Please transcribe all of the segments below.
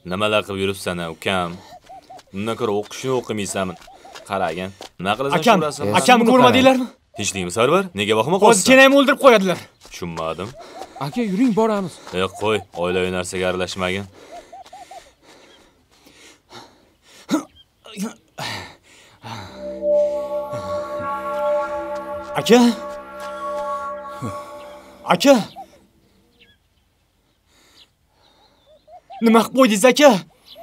Nimalar qilib yuribsan, ukam? Bundan ko'ra o'qishni o'qimaysanmi? Qaragin. Nima qilasan? Akam ko'rmadinglarmi? Tinchlikmi, Sarvar? Nega boqma qo'ysan? Hozircha ham o'ldirib qo'yadilar. Tushunmadim. Aka, yuring boramiz. Qo'y, oilaviy narsaga aralashmagin. Aka? Aka? Nima qilib qo'ydingiz, aka?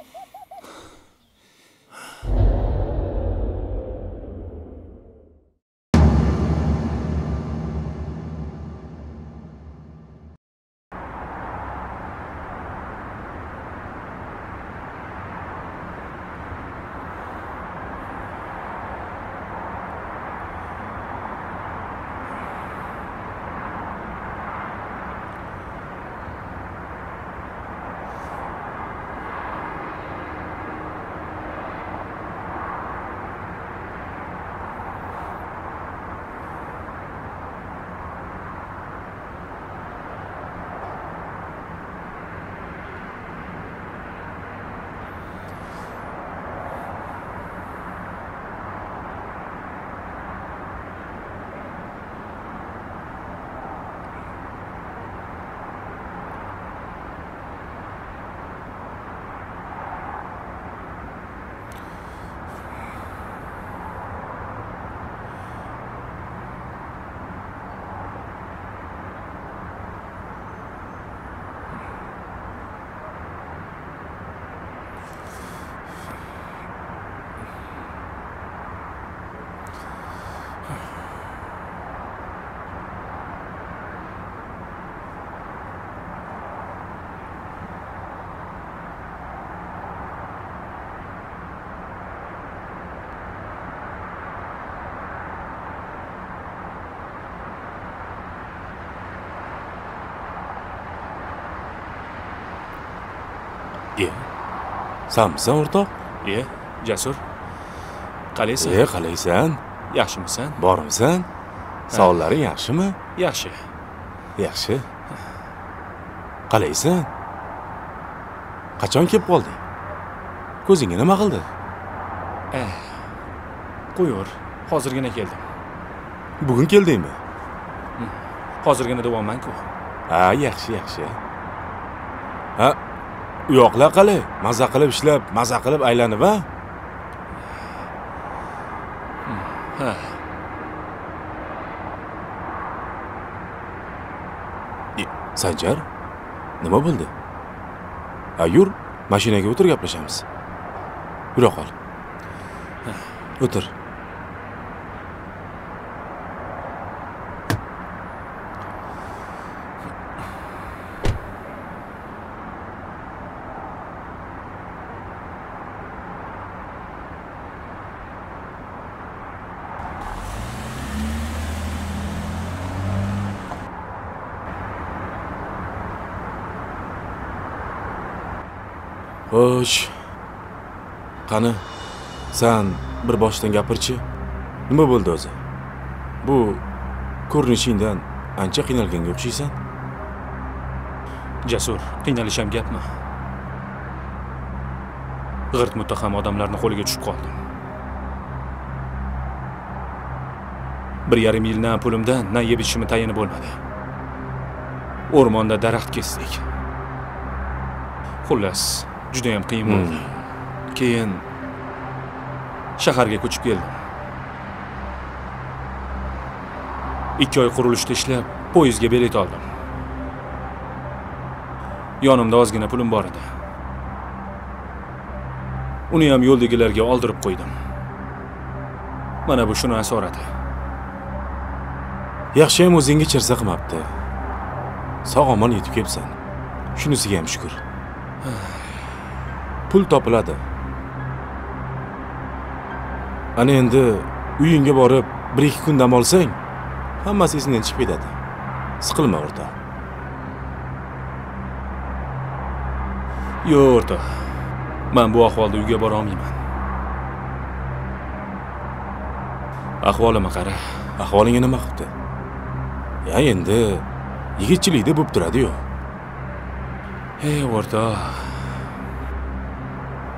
Samsan o'rtoq? Jasur. Qalaysan? Qalaysan? Yaxshimisan? Bormisan? Sog'laring yaxshimi? Yaxshi. Yaxshi. Qalaysan? Qachon kelib qolding? Ko'zingga nima qildi? Qo'yur. Hozirgina keldim. Bugun keldingmi? Hozirgina davomman-ku. Yaxshi. U yoqlar qalay? Maza qilib ishlab, maza qilib aylanib, ha? Sanjar, nima bo'ldi? Yur, mashinaga o'tir, gaplashamiz. Yura qol. O'tir. Xo'sh. Qani, sen bir boshdan gapirchi. Nima bo'ldi o'zi? Bu ko'rinishingdan ancha qiynalganga o'xshaysan. Jasur, qiynalisham gapmi? G'irt muttaham odamlarning qo'liga tushib qoldim. 1,5 yildan pulimdan na yeb ichishimni tayini bo'lmadi. O'rmonda daraxt kesdik. Xullas, juda ham qiyin bo'ldi. Keyin shaharga ko'chib keldim. 2 oy qurilishda ishlab, poyezdga bilet oldim. Yonimda ozgina pulim bor edi. Uni ham yo'ldagilarga oldirib qo'ydim. Mana bu shuni asorati. Yaxshi ham o'zingga chirsa qilmabdi. Sog'-omon yetib kelibsan. Shunisiga ham shukr. Pul topiladi. Ana endi uyingga borib 1-2 kun dam olsang, hammasi esingdan chiqib ketadi. Siqilma o'rtoq. Yo'q o'rtoq. Men bu ahvolda uyga bora olmayman. Ahvolimga qara. Ahvolingga nima qildi? Ya endi yigitchilikda bo'lib turadi-yu. Ey o'rtoq.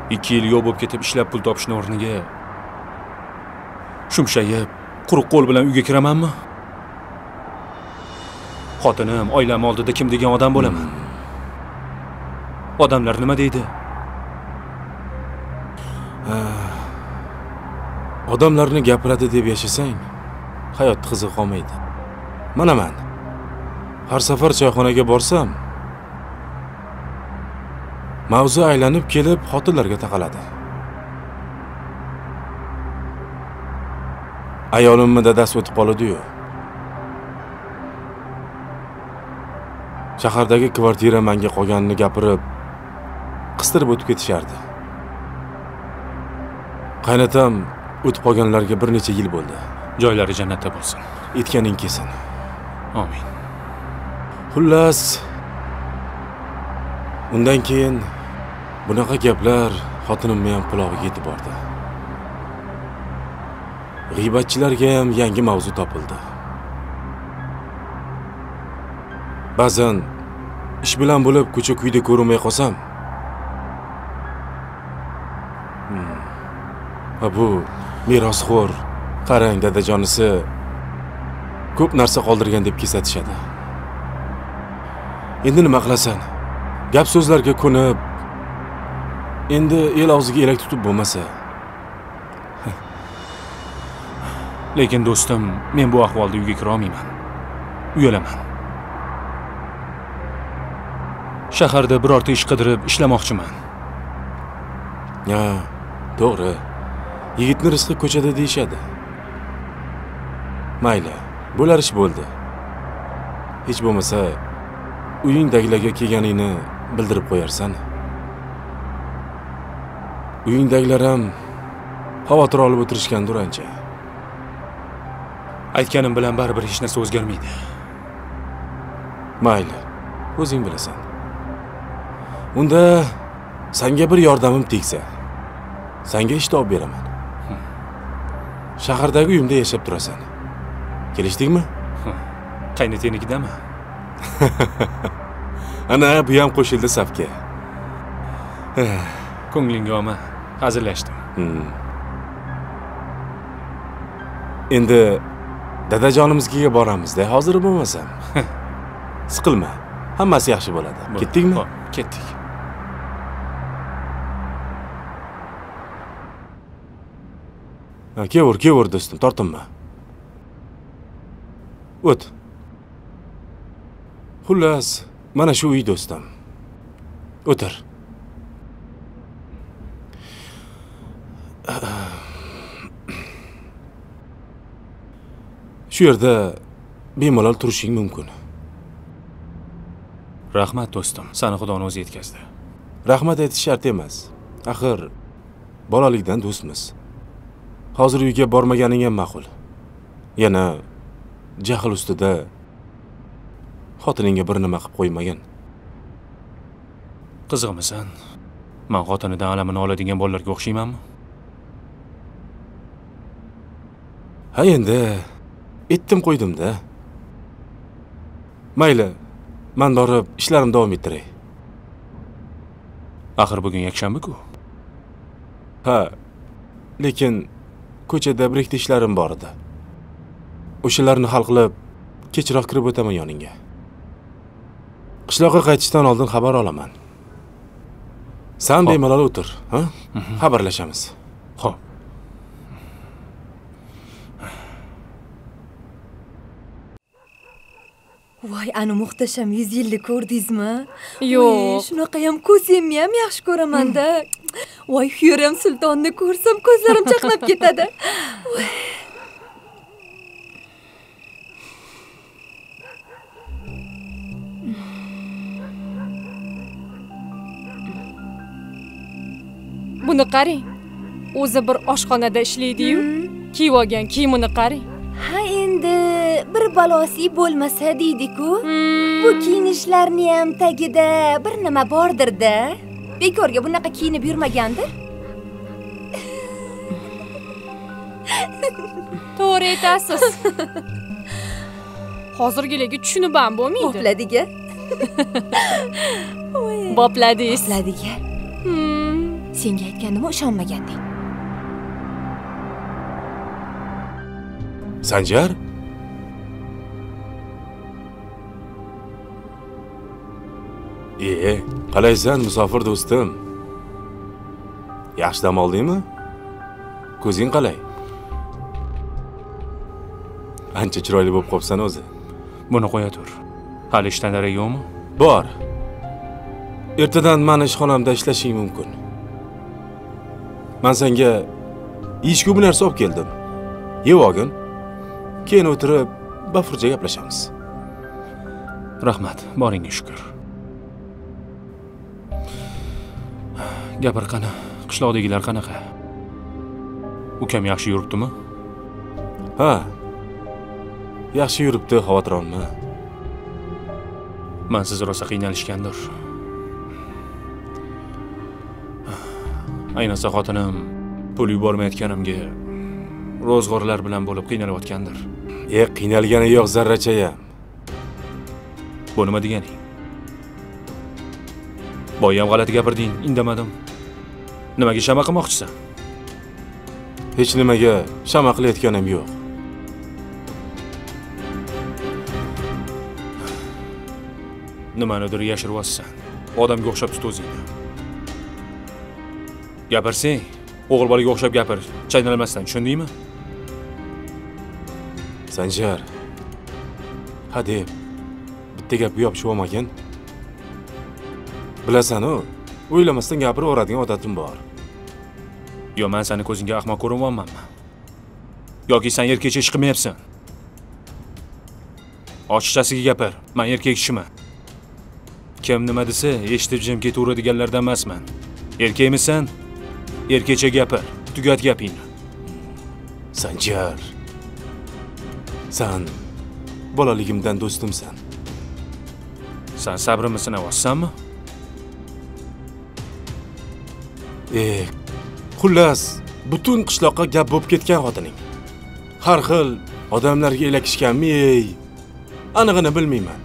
2 yil yo'q bo'lib ketib ishlab pul topishning o'rniga shumshayib, quruq qo'l bilan uyga kiramanmi? Xotinim, oilam oldida kim degan odam bo'laman? Odamlar nima deydi? Odamlarni gapiradi deb yashasang, hayot qiziq qolmaydi. Mana men har safar choyxonaga borsam, mavzu aylanib kelib xotinlarga taqaladi. Ayolimni dadasi o'tib qoldi-yu. Shahardagi kvartira menga qolganini gapirib, qistirib o'tib ketishardi. Qaynatam o'tib qolganlarga bir necha yil bo'ldi. Joylari jannatda bo'lsin. Etganing kelsin. Amin. Xullas, undan keyin bunaqa gaplar xotinimning ham qulog'iga yetib bordi. G'iybatchilarga ham yangi mavzu topildi. Ba'zan ish bilan bo'lib ko'cha-kuyda ko'rinmay qolsam, bu merosxo'r, qarang dadajonisi ko'p narsa qoldirgan deb kesatishadi. Endi nima qilasan? Gap so'zlarga ko'nib, endi el og'ziga elak tutib bo'lmasa. Lekin do'stim, men bu ahvolda uyga kira olmayman. Uyalaman. Shaharda birorta ish qidirib ishlamoqchiman. Ya, to'g'ri. Yigitni rizqi ko'chada deyshadi. Mayli, bo'lar ish bo'ldi. Hech bo'lmasa uyingdagilarga kelganingni bildirib qo'yarsan. Uyingdagilar ham xavotir olib o'tirishgandir ancha. Aytganim bilan baribir hech narsa o'zgarmaydi. Mayli, o'zing bilasan. Unda senga bir yordamim tegsa, senga ish topib beraman. Shahardagi uyimda yashab turasan. Kelishdikmi? Qaynotenikidami? Ana, bu ham qo'shildi safga. Ko'nglingga olma, hazillashdim. Endi dadajonimizga boramiz-da, hozir bo'lmasam. Siqilma, hammasi yaxshi bo'ladi. Ketdikmi? Xo'p, ketdik. Kevur do'stim, tortinma. O't. Xullas, mana shu uy do'stim. O'tir. Shu yerda bemalol turishing mumkin. Rahmat do'stim, seni Xudoning o'zi yetkazdi. Rahmat aytish shart emas. Axir bolalikdan do'stmiz. Hozir uyga bormaganing ham ma'qul. Yana jahl ustida xotiningga bir nima qilib qo'ymagin. Qiziqmisan? Men xotinidan alamini oladigan bolalarga o'xshaymanmi? Ha endi etdim qo'ydim-da. Mayli, men borib ishlarimni davom ettiray. Axir bugun yakshanba-ku. Ha, lekin ko'chada bir ikkita ishlarim bor edi. O'shalarni hal qilib, kechroq kirib o'taman yoningga. Qishloqqa qaytishdan oldin xabar olaman. Sen bemalol o'tir, ha? Xabarlashamiz. Xo'p. Voy, ana muhtasham 100 yilni ko'rdingizmi? Yo'q. Shunaqa ham ko'zimni ham yaxshi ko'raman-da. Voy, Hürrem sultonni ko'rsam ko'zlarim chaqnab ketadi. Buni qarang. O'zi bir oshxonada ishlaydi-yu, kiyib olgan kiyimini qarang. Ha, endi bir balosi bo'lmasa deydi-ku. Bu kiyinishlarni ham tagida bir nima bordir-da. Bekorga bunaqa kiyinib yurmagandir. To'g'ri aytasiz. Hozirgilarga tushunib ham bo'lmaydi. Bopladiga. Bopladingiz. Bopladiga. Senga aytgandimmi, ishonmaganding. Sanjar? Qalaysan, musofir do'stim? Yaxshi dam oldingmi? Ko'zing qalay? Ancha chiroyli bo'lib qopsan o'zi. Buni qo'ya tur. Hali ishdan darak yo'qmi? Bor. Ertadan meni ishxonamda ishlashing mumkin. Men senga ichki bir narsa olib keldim. Yeb olgin. Keyin o'tirib, bafurja gaplashamiz. Rahmat, boringga shukr. Gapir qani, qishloqdagilar qanaqa? Ukam yaxshi yuribdimi? Ha. Yaxshi yuribdi, xavotir olma. Mensiz rosa qiynalishgandir. Ayniqsa xotinim pul yubormayotganimga ro'zg'orlar bilan bo'lib qiynalayotgandir. Qiynalgani yo'q zarrachayam. Bu nima deganing? Boyam g'alati gapirding, indamadim. Nimaga shama qilmoqchisan? Hech nimaga shama qilayotganim yo'q. Nimanidir yashiryapsan. Odamga o'xshab tut o'zingni. Gapirsang, o'g'il bolaga o'xshab gapir, chaynalmasdan, tushundingmi? Sanjar. Hadeb, bitta gap yopishib olmagin. Bilasan-ku, o'ylamasdan gapiraveradigan odatim bor. Yo, men seni ko'zingga ahmoq ko'rinyapmanmi? Yoki sen erkakcha ish qilmayapsan? Ochiqchasiga gapir, men erkak kishiman. Kim nima desa, eshitib jim ketaveradiganlardan emasman. Erkakmisan? Erkakcha gapir, tugat gapingni. Sanjar. Sen bolaligimdan do'stimsan. Sen sabrimni sinayapsanmi? Xullas, butun qishloqqa gap bo'lib ketgan xotining. Har xil odamlarga elakishganmi? Anig'ini bilmayman.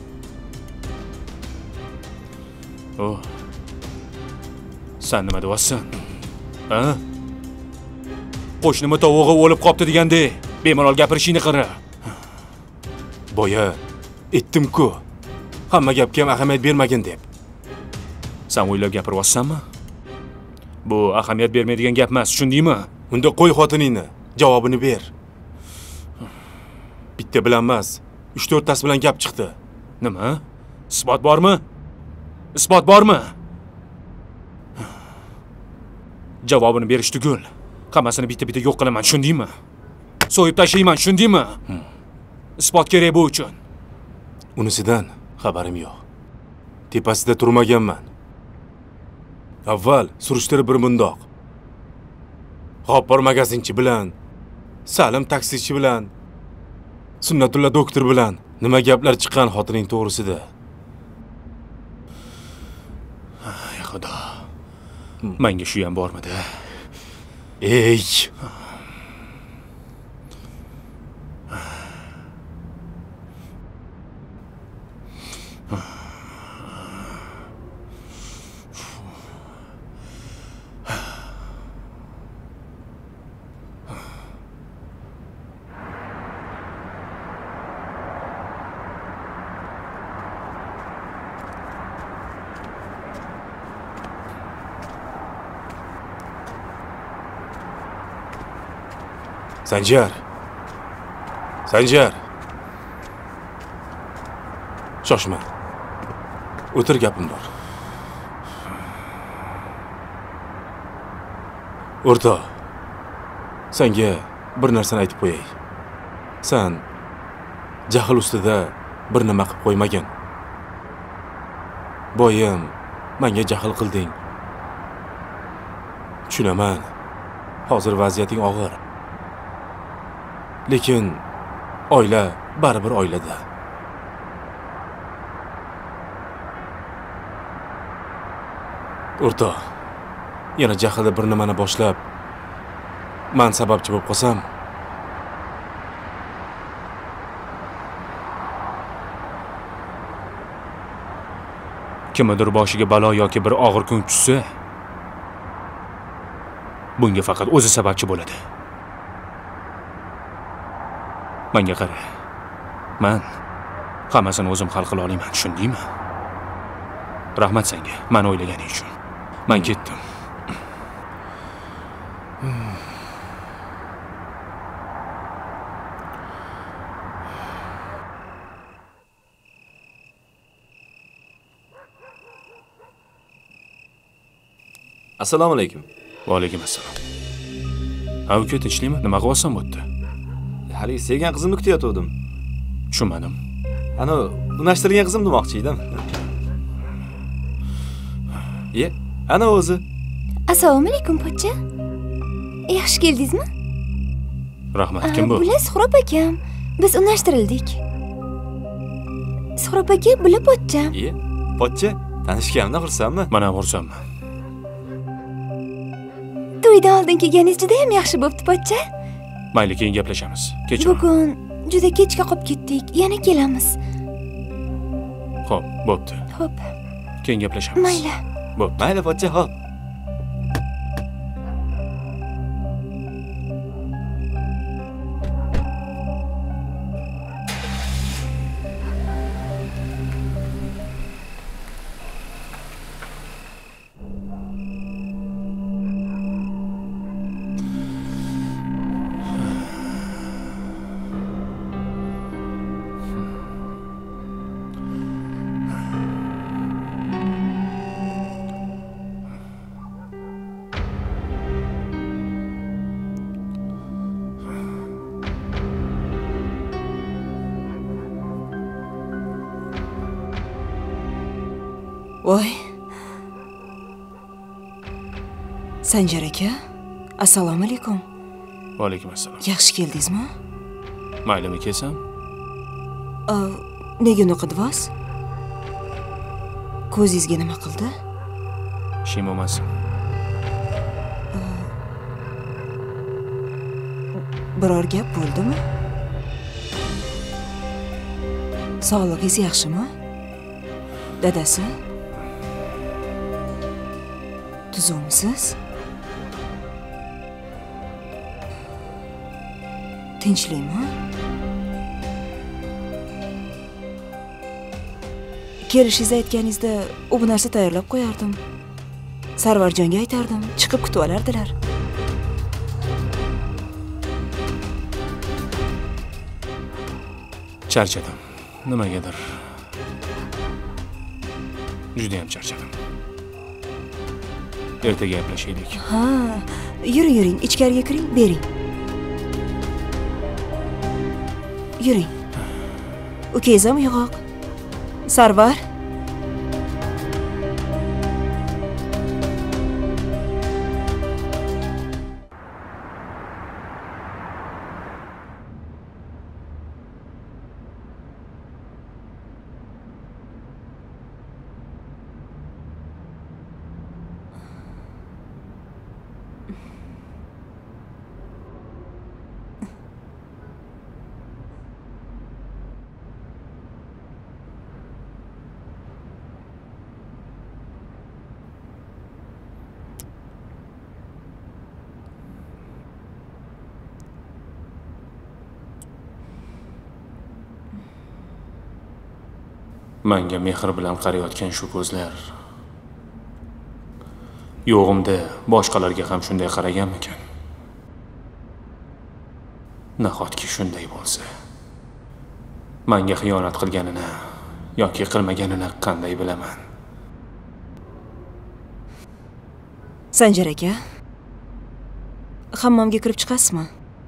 Oh. Sen nima deyapsan? Ha? Qo'shnimi tovug'i o'lib qopti deganda, bemalol gapirishingni qara. Boya, aytdim-ku. Hamma gapga ham ahamiyat bermagin deb. Sen o'ylab gapiryapsanmi? Bu ahamiyat bermaydigan gap emas, tushundingmi? Unda qo'y xotiningni, javobini ber. Bitta bilan emas, 3-4 tas bilan gap chiqdi. Nima? Isbot bormi? Isbot bormi? Javobini berish tugul. Hammasini bitta-bitta yo'q qilaman, tushundingmi? So'yib tashlayman, tushundingmi? Isbot kerak bu uchun. Unisidan xabarim yo'q. Tepasida turmaganman. Avval surishtirib bir mundoq. G'oppor magazinchi bilan, Salim taksichi bilan, Sunnatulla doktor bilan nima gaplar chiqqan xotining to'g'risida. Ay xudo. Menga shu ham bormidi? Ey! Sanjar. Sanjar. Shoshma. O'tir, gapim bor. O'rtoq. Senga bir narsani aytib qo'yay. Sen jahl ustida bir nima qilib qo'ymagin. Boyim, menga jahl qilding. Tushunaman. Hozir vaziyating og'ir. Lekin oila baribir oilada. O'rtoq, yana jahlda bir nimani boshlab, men sababchi bo'lib qolsam, kimnidir boshiga balo yoki bir og'ir kun tushsa, Bunga faqat o'zi sababchi bo'ladi. Menga qara. Men hammasini o'zim hal qila olaman, tushundingmi? Rahmat senga, meni o'ylaganing uchun. Men ketdim. Assalomu alaykum. Va alaykum assalom. Uka, tinchlikmi? Nima qilyapsan bu yerda? Haligi sevgan qizimni kutayotgandim. Tushunmadim. Ana, unashtirgan qizim demoqchi edim. Ana o'zi. Assalomu alaykum pochcha. Yaxshi keldingizmi? Rahmat. Kim bu? Bular Suhrob akam. Biz unashtirildik. Suhrob aka, bular pochcham. Pochcha, tanishganimdan xursandman. Men ham xursandman. To'ydan oldin kelganingiz juda ham yaxshi bo'pti pochcha. Mayli, keyin gaplashamiz. Kechir. Bugun juda kechga qolib ketdik. Yana kelamiz. Xo'p, bo'pti. Xo'p. Keyin gaplashamiz. Mayli. Bo'pti. Mayli pochcha, xo'p. Voy. Sanjar aka, assalomu alaykum. Va alaykum assalom. Yaxshi keldingizmi? Maylimi kelsam? Nega unaqa qildingiz? Ko'zingizga nima qildi? Ishim bo'lmasin. Biror gap bo'ldimi? Sog'lig'ingiz yaxshimi? Dadasi? Tuzumsiz? Tinchlikmi? Kelishingizni aytganingizda u bu narsa tayyorlab qo'yardim. Sarvarjonga aytardim, chiqib kutib olardilar. Charchadim. Nimagadir. Juda ham charchadim. Ertaga gaplashaylik. Ha, yuring, ichkariga kiring, bering. Yuring. Ukangiz ham uyg'oq. Sarvar. Menga mehr bilan qarayotgan shu ko'zlar yo'g'imda boshqalarga ham shunday qaraganmikan? Nahotki shunday bo'lsa, menga xiyonat qilganini yoki qilmaganini qanday bilaman? Sanjar aka, hammomga kirib chiqasizmi?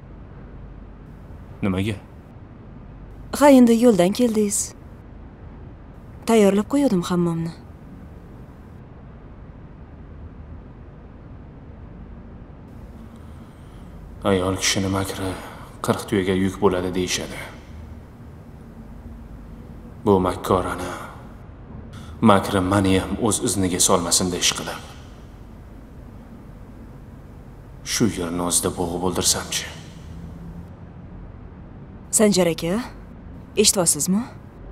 Nimaga? Ha, endi yo'ldan keldingiz. Tayyorlab qo'ydim hammomni. Ayol kishini makri 40 tuyaga yuk bo'ladi deyishadi. Bu makkorani makri meni ham o'z izniga solmasin deyish qilib. Shu yerni o'zida bo'g'ib o'ldirsamchi? Sanjar aka, eshityapsizmi?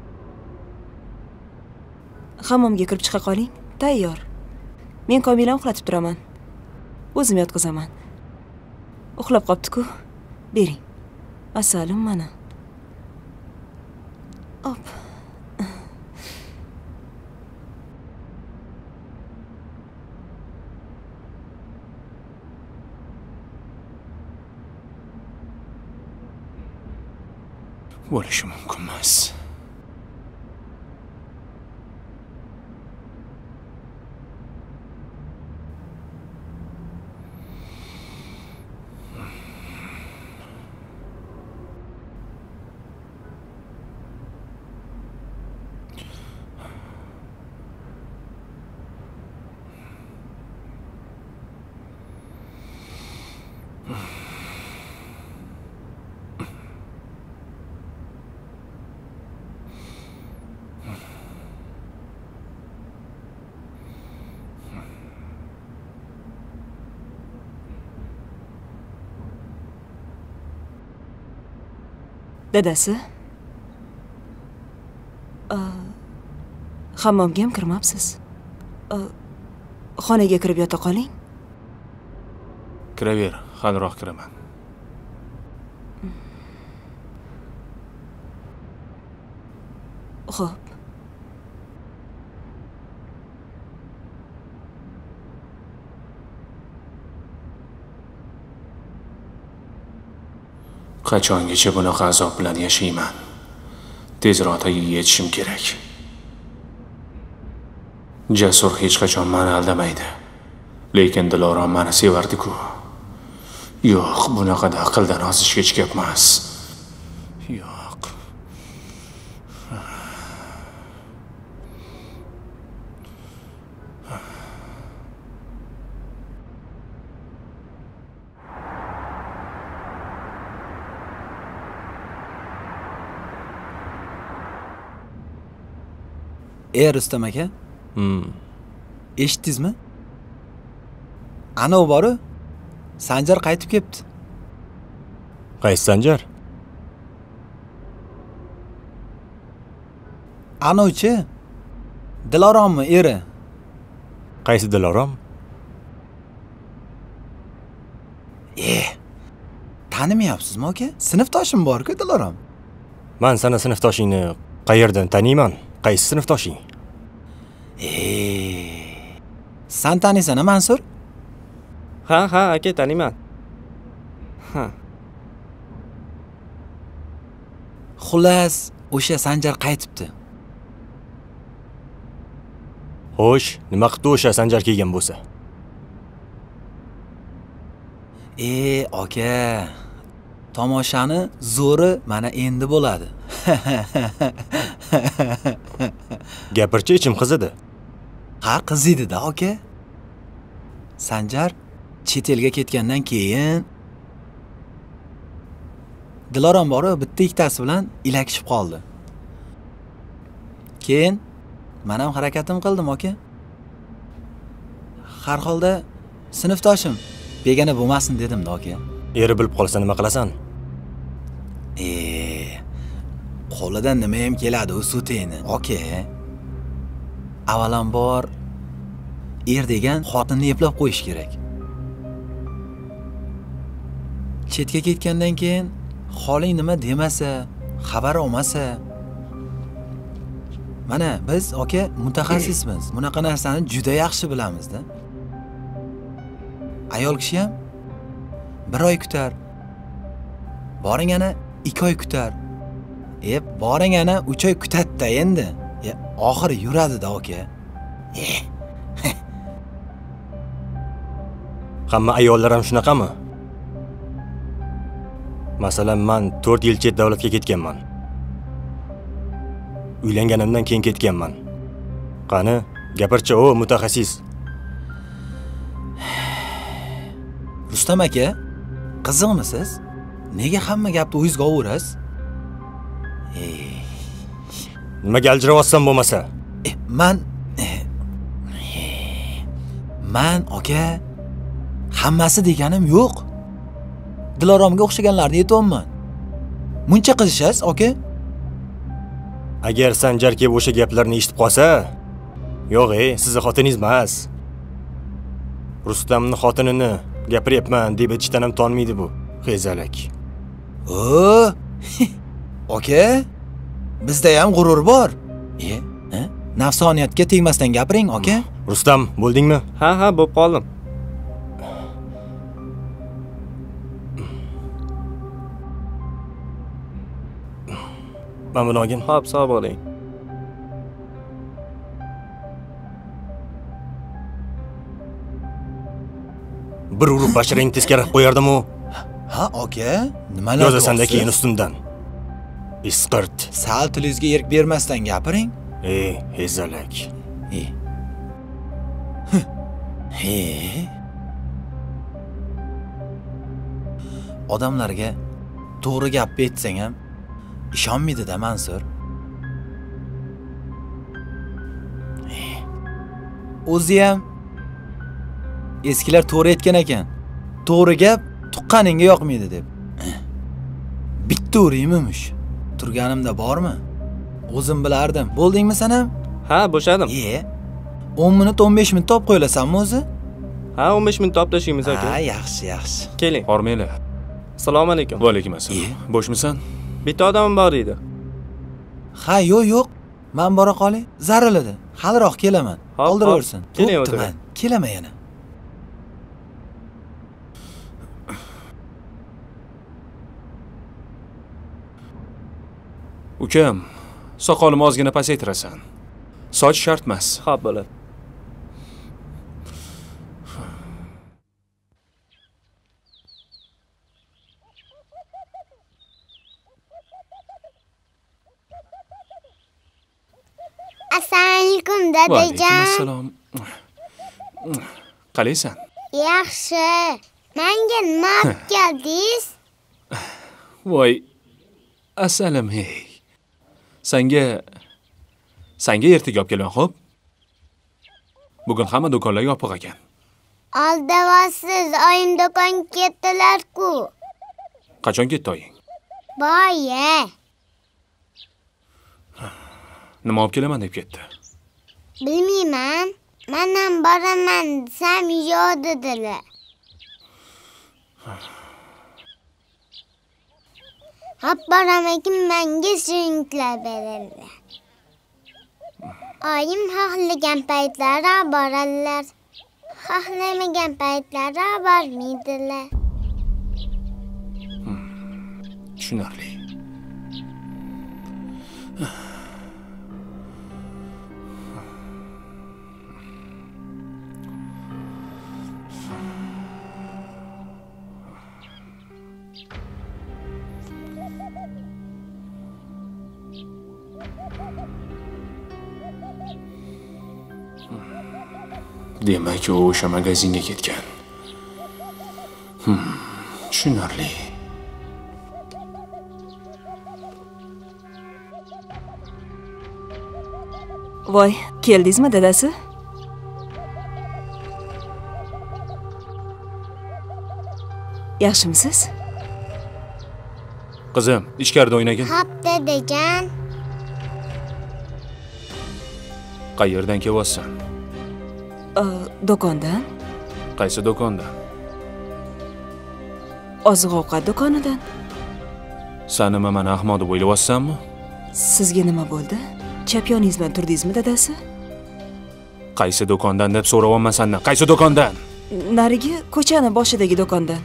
Hammomga kirib chiqa qoling, tayyor. Men Komilani uxlatib turaman. O'zim yotqizaman. Uxlab qopti-ku. Bering. Asalim mana. Hop. Bo'lishi mumkin emas. Dadasi? Hammomga ham kirmabsiz. Xonaga kirib yota qoling. Kiraver, xaliroq kiraman. Xo'p. Qachongacha bunaqa azob bilan yashayman? Tezroq tagiga yetishim kerak. Jasur hech qachon meni aldamaydi. Lekin Dilorom meni sevardi-ku. Yo'q, bunaqada aqldan ozishga gap emas. Yo'q. Rustam aka? Eshitdingizmi? Ana u boru Sanjar qaytib kelibdi. Qaysi Sanjar? Anochi Dilorommi eri? Qaysi Dilorom? Tanimayapsizmi aka? Sinfdoshim bor-ku Dilorom. Men sana sinfdoshingni qayerdan taniyman? Qaysi sinfdoshing? Sen taniysan, Mansur? Ha, aka, taniyman. Ha. Xullas, o'sha Sanjar qaytibdi. Xo'sh, nima qildi o'sha Sanjar kelgan bo'lsa? Aka, tomoshani zo'ri mana endi bo'ladi. Gapirchi, ichim qizidi. Ha, qizidi-da, aka. Sanjar chet elga ketgandan keyin Dilorom bori bitta ikkitasi bilan ilakishib qoldi. Keyin men ham harakatim qildim, aka. Har holda sinfdoshim begona bo'lmasin dedim-da, aka. Eri bilib qolsa nima qilasan? Qo'lidan nima ham keladi u suteni, aka. Avvalambor degan xotinni eplab qo'yish kerak. Chetga ketgandan keyin xoling nima demasa, xabar olmasa, mana biz aka mutaxassismiz. Bunaqa narsani juda yaxshi bilamiz-da. Ayol kishi ham 1 oy kutar. Boring ana 2 oy kutar. Boring ana 3 oy kutadi-da endi. Oxiri yuradi-da, aka. Hamma ayollar ham shunaqami? Masalan, men 4 yil chet davlatga ketganman. Uylanganimdan keyin ketganman. Qani, gapirchi, o mutaxassis. Rustam aka, qiziqmisiz? Nega hamma gapni o'zingizga olaverasiz? Nimaga aljirayotsam bo'lmasa? Man aka, hammasi deganim yo'q. Diloromga o'xshaganlarni aytayapman. Muncha qizishasiz, aka? Agar Sanjar kelib o'sha gaplarni eshitib qolsa, yo'q, sizni xotiningiz emas. Rustamning xotinini Gapiryapman deb ichdan ham tonmaydi bu. Xezalak. O, aka, bizda ham g'urur bor. Nafsoniyatga tegmasdan gapiring, aka. Rustam, bo'ldingmi? Ha, bo'lib qoldim. Men buni olgin. Xo'p, sog' bo'ling. Bir urib basharang teskari qo'yardim-u. Ha, aka, nimalar yozasan-da keyin ustimdan. Isqirt. Sal tilingizga erk bermasdan gapiring. Xezalak. Odamlarga to'g'ri gap aytsang ham ishonmaydi-da Mansur. O'zi ham eskilar to'g'ri aytgan ekan. To'g'ri gap tuqqaningga yoqmaydi deb. Bitta uriymish. Turganimda bormi? O'zim bilardim. Bo'ldingmi sen ham? Ha, bo'shadim. 10 minut 15 minut top qo'yilasanmi o'zi? Ha, 15 minut top tashlaymiz aka. Ha, yaxshi. Keling. Hormanglar. Assalomu alaykum. Va alaykum assalom. Bo'shmisan? Bitta odamim bor edi. Ha, yo'q. Men bora qolay. Zariladi. Haliroq kelaman. Oldiraversin. Keling, o'tiring. Kelaman yana. Ukam, soqolimni ozgina pasaytirasan. Soch shart emas. Xo'p, bo'ladi. Assalomu alaykum dadajon. Assalom. Qalaysan? Yaxshi. Menga nima olib keldingiz? Voy, assalam hey. Senga ertaga olib kelman, xo'p? Bugun hamma do'konlar yopiq ekan. Aldavasiz, oyim do'konga ketdilar-ku. Qachon ketdi oying? Boya. Nima olib kelaman deb ketdi? Bilmayman. Men ham boraman desam yo'q dedilar. Hop boramakin menga shirinliklar beradilar. Oyim xohlagan paytlari boradilar. Xohlamagan paytlari bormaydilar. Tushunarli. Demak, u o'sha magazinga ketgan. Tushunarli. Voy, keldingizmi dadasi? Yaxshimisiz? Qizim, ichkarida o'ynagin. Hop dadajon. Qayerdan kelyapsan? Do'kondan. Qaysi do'kondan? Oziq-ovqat do'konidan. Sen nima meni ahmoq deb o'ylayapsanmi? Sizga nima bo'ldi? Chap yoningizdan turdingizmi dadasi? Qaysi do'kondan deb so'rayapman sendan. Qaysi do'kondan? Narigi ko'chani boshidagi do'kondan.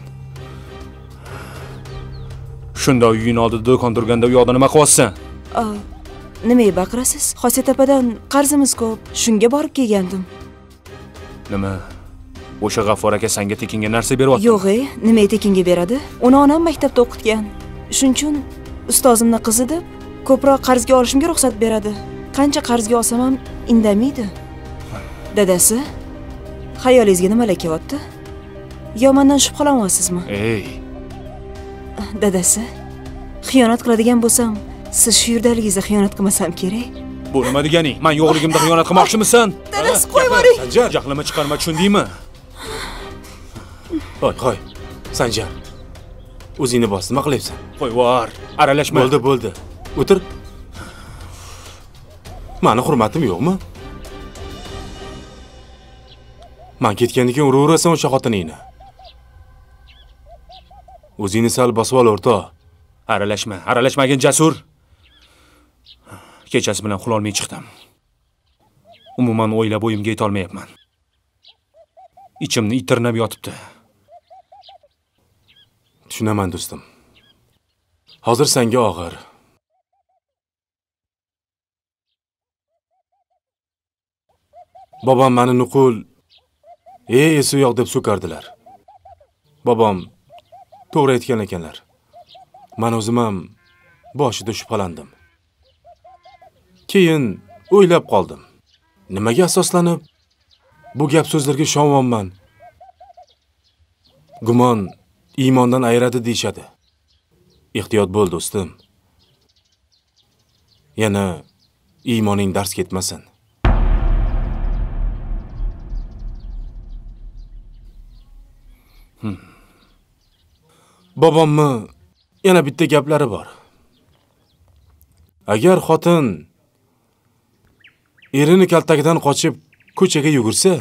Shunda uying oldida do'kon turganda u yoqda nima qilyapsan? Nimaga baqirasiz? Xosiyatapadan qarzimiz ko'p. Shunga borib kelgandim. Nima? O'sha G'affor aka senga tekinga narsa beryapti? Yo'q, nimaga tekinga beradi? Uni onam maktabda o'qitgan. Shuning uchun ustozimning qizi deb ko'proq qarzga olishimga ruxsat beradi. Qancha qarzga olsam ham indamaydi. Dadasi, xayolingizga nimalar kelyapti? Yo mendan shubhalanyapsizmi? Dadasi, xiyonat qiladigan bo'lsam, siz shu yerdaligingizda xiyonat qilmasam kerak. Bu nima deganing? Men yo'qligimda xiyonat qilmoqchimisan? Dadasi, qo'yib yuboring. Sanjar, jahlimni chiqarma, tushundingmi? Qo'y. Sanjar. O'zingni bos, nima qilyapsan? Qo'yvor, aralashma. Bo'ldi. O'tir. Meni hurmatim yo'qmi? Men ketgandan keyin uraverasan o'sha xotiningni. O'zingni sal bosib ol, o'rtoq. Aralashmagin Jasur. Kechasi bilan uxlolmay chiqdim. Umuman o'ylab o'yimga yeta olmayapman. Ichimni itirnab yotibdi. Tushunaman do'stim. Hozir senga og'ir. Bobom meni nuqul esi yo'q deb so'kardilar. Bobom to'g'ri aytgan ekanlar. Men o'zim ham boshida shubhalandim. Keyin o'ylab qoldim. Nimaga asoslanib bu gap so'zlarga ishonyapman? Gumon iymondan ayiradi deyshadi. Ehtiyot bo'l do'stim. Yana iymoning dars ketmasin. Bobommi yana bitta gaplari bor. Agar xotin erini kaltagidan qochib ko'chaga yugursa,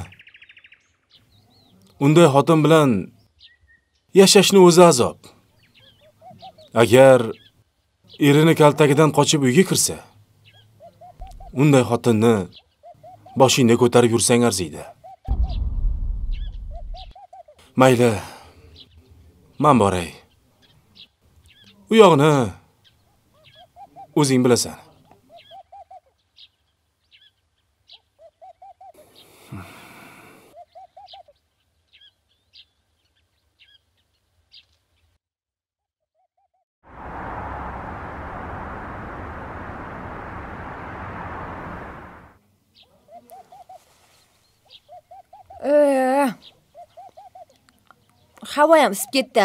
unday xotin bilan yashashni o'zi azob. Agar erini kaltagidan qochib uyga kirsa, unday xotinni boshingda ko'tarib yursang arziydi. Mayli, men boray. U yo'g'ini o'zing bilasan. Havo ham isib ketdi.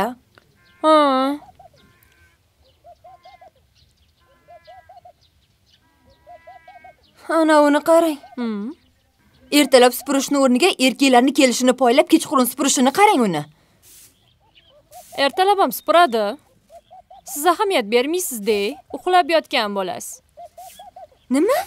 Ana uni qarang. Ertalab supurishni o'rniga erkaklarni kelishini poylab kechqurun supurishini qarang uni. Ertalab ham supuradi. Siz ahamiyat bermaysiz-da, uxlab yotgan bo'lasiz. Nima?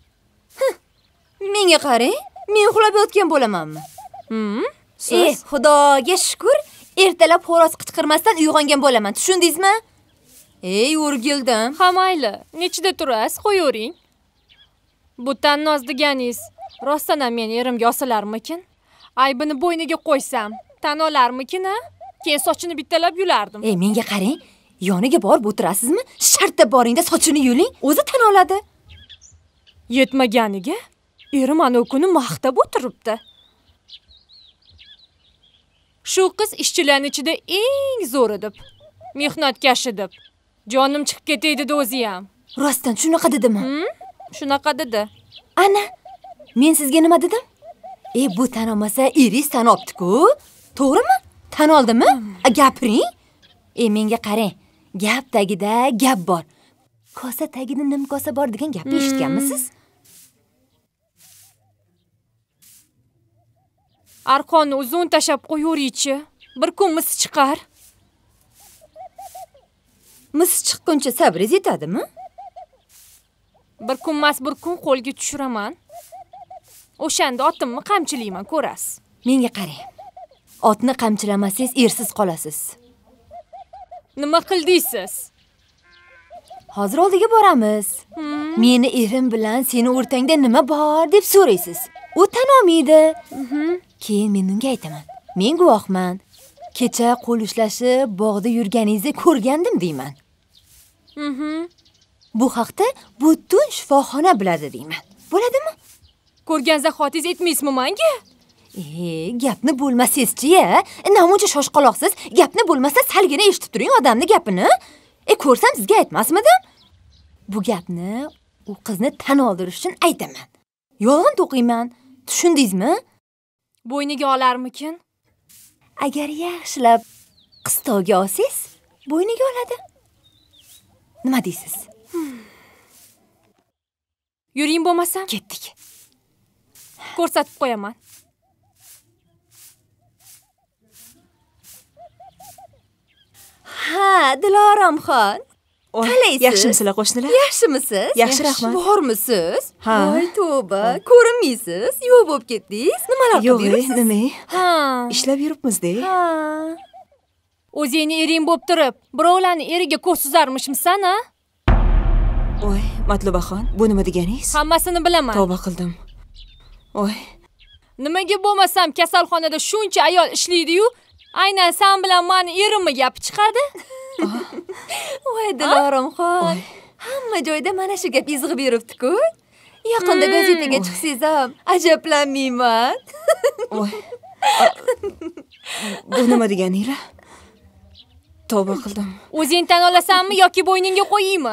Menga qarang, men uxlab yotgan bo'lamanmi? Siz Xudoga shukr, ertalab xo'roz qichqirmasdan uyg'ongan bo'laman. Tushundingizmi? O'rgildim. Ha mayli, nechida turasiz, qo'yavering. Bu tannoz deganingiz rostdan ham men erimga osilarmikin? Aybini bo'yniga qo'ysam, tan olarmikin-a? Keyin sochini bittalab yulardim. Menga qarang, yoniga borib o'tirasizmi? Shartta boringda sochini yuling, o'zi tan oladi. Yetmaganiga erim ana kuni maqtab o'tiribdi. Shu qiz ishchilarning ichida eng zo'ri deb, mehnatkashi deb. Jonim chiqib ketay dedi o'zi ham. Rostdan shunaqa dedimi? Shunaqa dedi. Ana, men sizga nima dedim? Bu tan olmasa, eringiz tan olibdi-ku. To'g'rimi? Tan oldimi? Gapiring. Menga qarang. Gap tagida gap bor. Kosa tagida nimkosa bor degan gapni eshitganmisiz? Arqonni uzun tashab qo'yavering-chi. Bir kun mis chiqar. Mis chiqquncha sabringiz yetadimi? Bir kun mas bir kun qo'lga tushiraman. O'shanda otimni qamchilayman, ko'rasiz. Menga qarang. Otni qamchilamasangiz ersiz qolasiz. Nima qildingiz? Hozir oldiga boramiz. Meni erim bilan seni o'rtangda nima bor deb so'raysiz. U tan olmaydi. Keyin men unga aytaman. Men guvohman. Kecha qo'l ushlashib bog'da yurganingizni ko'rgandim deyman. Bu haqda butun shifoxona biladi deyman. Bo'ladimi? Ko'rgan zahotingiz aytmaysizmi menga? Gapni bo'lmasangiz-chi-ya? Namuncha shoshqaloqsiz, gapni bo'lmasa salgina eshitib turing odamning gapini. Ko'rsam sizga aytmasmidim? Bu gapni u qizni tan oldirish uchun aytaman. Yolg'on to'qiyman. Tushundingizmi? Bo'yniga olarmikin? Agar yaxshilab qistovga olsangiz, bo'yniga oladi. Nima deysiz? Yuring bo'lmasam? Ketdik. Ko'rsatib qo'yaman. Ha, Diloromxon. Qalaysiz? Yaxshimisizlar qo'shnilar? Yaxshimisiz? Yaxshi, rahmat. Bormisiz? Ha. Voy tavba, ko'rinmaysiz. Yo'q bo'lib ketdingiz. Nimalar qildingiz? Yo'q, nima? Ha. Ishlab yuribmiz-da. Ha. O'zingni ering bo'lib turib, birovlarni eriga ko'z suzarmishmisan, ha? Voy, Matlubaxon, bu nima deganingiz? Hammasini bilaman. Tavba qildim. Voy. Nimaga bo'lmasam kasalxonada shuncha ayol ishlaydi-yu, aynan sen bilan meni erimmi gapi chiqadi? Voy Diloromxon. Hamma joyda mana shu gap izg'ib yuribdi-ku. Yaqinda gazetaga chiqsangiz ham ajablanmayman. Voy. Bu nima deganinglar? Tavba qildim. O'zing tan olasanmi yoki bo'yningga qo'yaymi?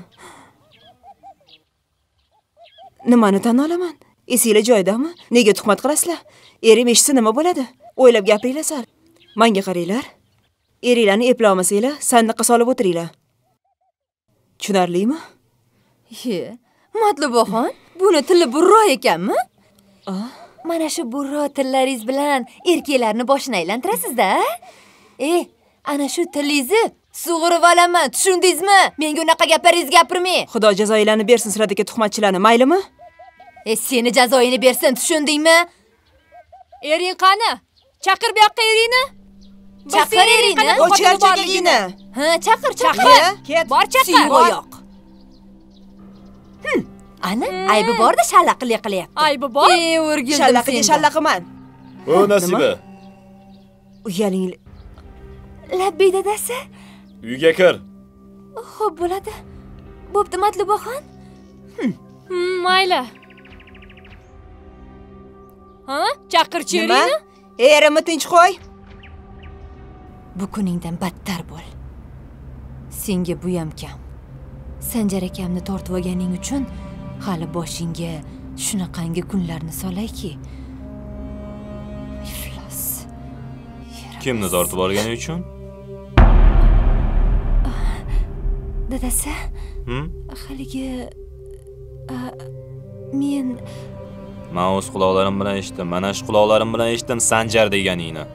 Nimani tan olaman? Esinglar joyidami? Nega tuhmat qilasizlar? Erim eshitsa nima bo'ladi? O'ylab gapiringlar sal. Menga qaranglar. Eringlarni eplay olmasanglar, sandiqqa solib o'tiringlar. Tushunarlimi? Matlubaxon, buni tili burro ekanmi? Mana shu burro tillaringiz bilan erkaklarni boshini aylantirasiz-da? Ana shu tilingizni sug'urib olaman, tushundingizmi? Menga unaqa gaplaringizni gapirmang. Xudo jazoinglarni bersin sizlardagi tuhmatchilarni, maylimi? Seni jazoingni bersin, tushundingmi? Ering qani? Chaqir bu yoqqa eringni. Chaqir eringni. O'chirchigini. Ha, chaqir. Ket. Bor chaqir. Oyoq. Ana, aybi borda shallaqlik qilyapti. Aybi bor? O'rgildim. Shallaqiga shallaqiman. O Nasiba. Uyaling. Labbiy dadasi. Uyga kir. Xo'p, bo'ladi. Bo'pti, Matlubaxon. Mayli. Ha? Chaqirchi eringni. Erimni tinch qo'y. Bu kuningdan battar bo'l. Senga bu ham kam. Sanjar akamni tortib olganing uchun hali boshingga shunaqangi kunlarni solayki. Iflos. Kimni tortib olgani uchun? Dadasi? Haligi men o'z quloqlarim bilan eshitdim. Mana shu quloqlarim bilan eshitdim Sanjar deganingni.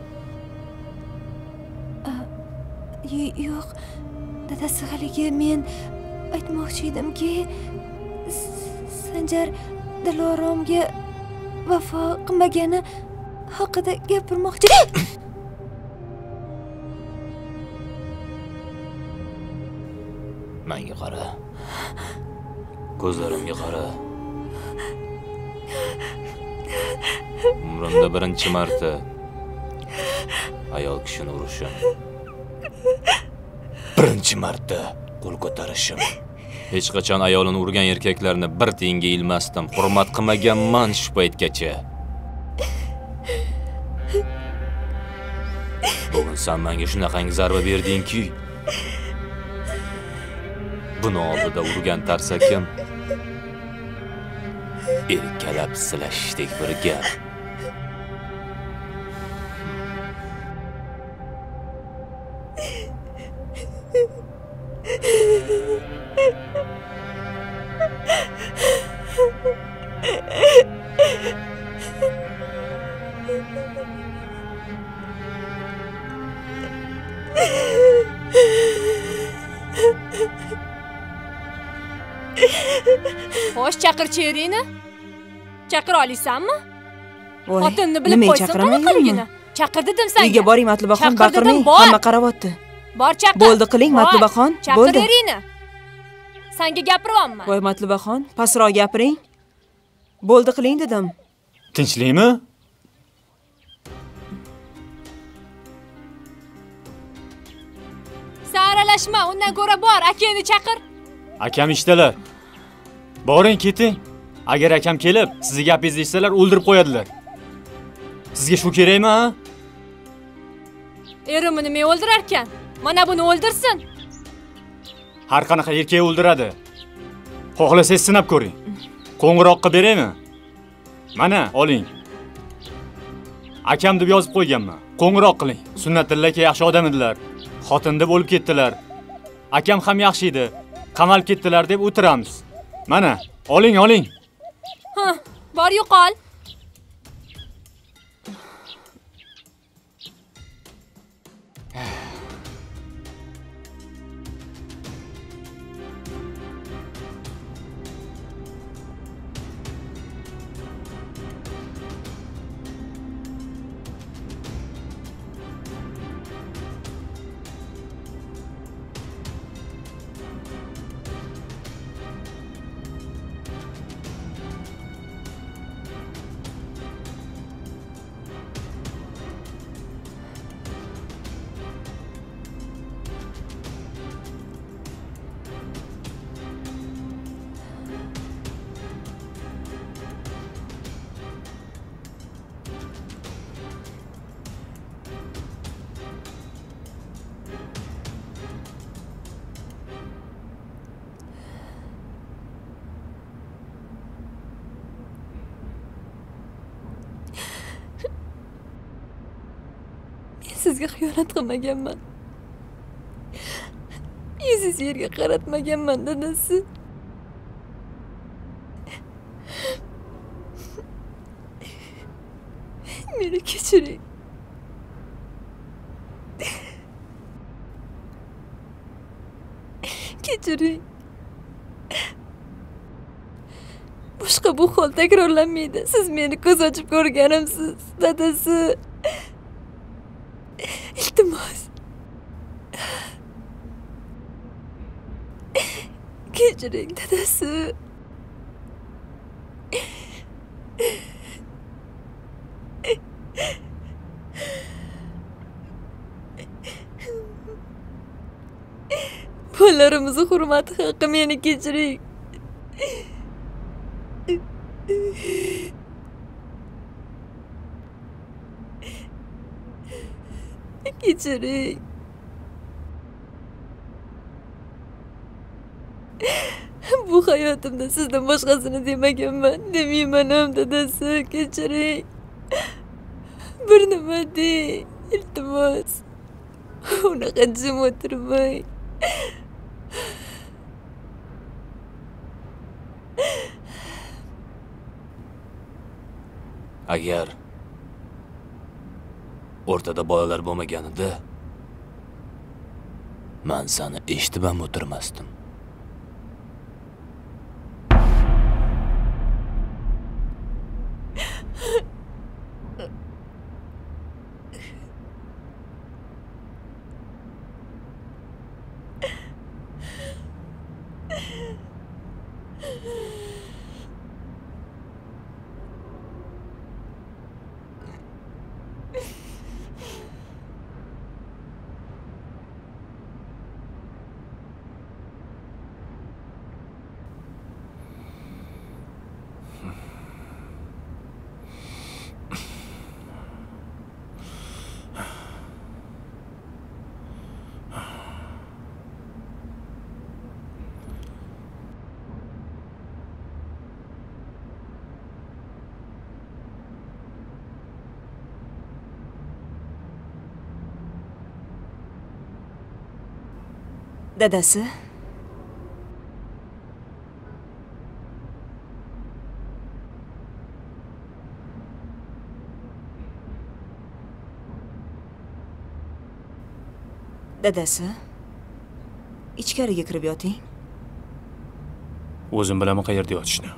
Yo'q. Dadasi, haligi men aytmoqchi edimki, Sanjar Diloromga vafo qilmagani haqida gapirmoqchi. Menga qara. Ko'zlarimga qara. Umrimda birinchi marta ayol kishini urishim. Birinchi marta qo'l ko'tarishim. Hech qachon ayolini urgan erkaklarni bir tiyinga ilmasdim. Hurmat qilmaganman shu paytgacha. Bugun sen menga shunaqangi zarba berdingki, buni oldida urgan tarsakim erkalab silashdek bir gap. Xo'sh, chaqirchi eringni. Chaqira olasanmi? Voy, Xotinni bilib qo'ysin qanaqaligini. Chaqir dedim senga. Uyga boring Matlubaxon, baqirmang. Hamma qarayapti. Bor chaqir. Bo'ldi qiling Matlubaxon, bo'ldi. Chaqir eringni. Senga gapiryapman. Voy Matlubaxon, pastroq gapiring. Bo'ldi qiling dedim. Tinchlikmi? Saralashma, undan ko'ra bor, akangni chaqir. Akam ishdalar. Boring, keting. Agar akam kelib, sizni gapingizni eshitsalar, o'ldirib qo'yadilar. Sizga shu kerakmi, ha? Erimni nima o'ldirar ekan? Mana buni o'ldirsin. Har qanaqa erkak o'ldiradi. Xohlasangiz sinab ko'ring. Qo'ng'iroqqa beraymi? Mana, oling. Akam deb yozib qo'yganman. Qo'ng'iroq qiling. Sunnatulla aka yaxshi odam edilar. Xotinda bo'lib ketdilar. Akam ham yaxshi edi. Qamalib ketdilar deb o'tiramiz. Mana, oling. Bor yo'qol. Men sizga xiyonat qilmaganman. Yuzingizni yerga qaratmaganman, dadasi. Meni kechiring. Kechiring. Boshqa bu hol takrorlanmaydi. Siz meni ko'z ochib ko'rganimsiz, dadasi. Iltimos. Kechiring, dadasi. Bollarimizni hurmati haqqi meni kechiring. Kechiring. Bu hayotimda sizdan boshqasini demaganman, demayman ham, dadasi. Kechiring. Bir nima deng, iltimos. Unaqa jim o'tirmang. Agar o'rtada bolalar bo'lmaganida men seni eshitib ham o'tirmasdim. Dadasi. Dadasi. Ichkariga kirib yoting. O'zim bilaman qayerda yotishni.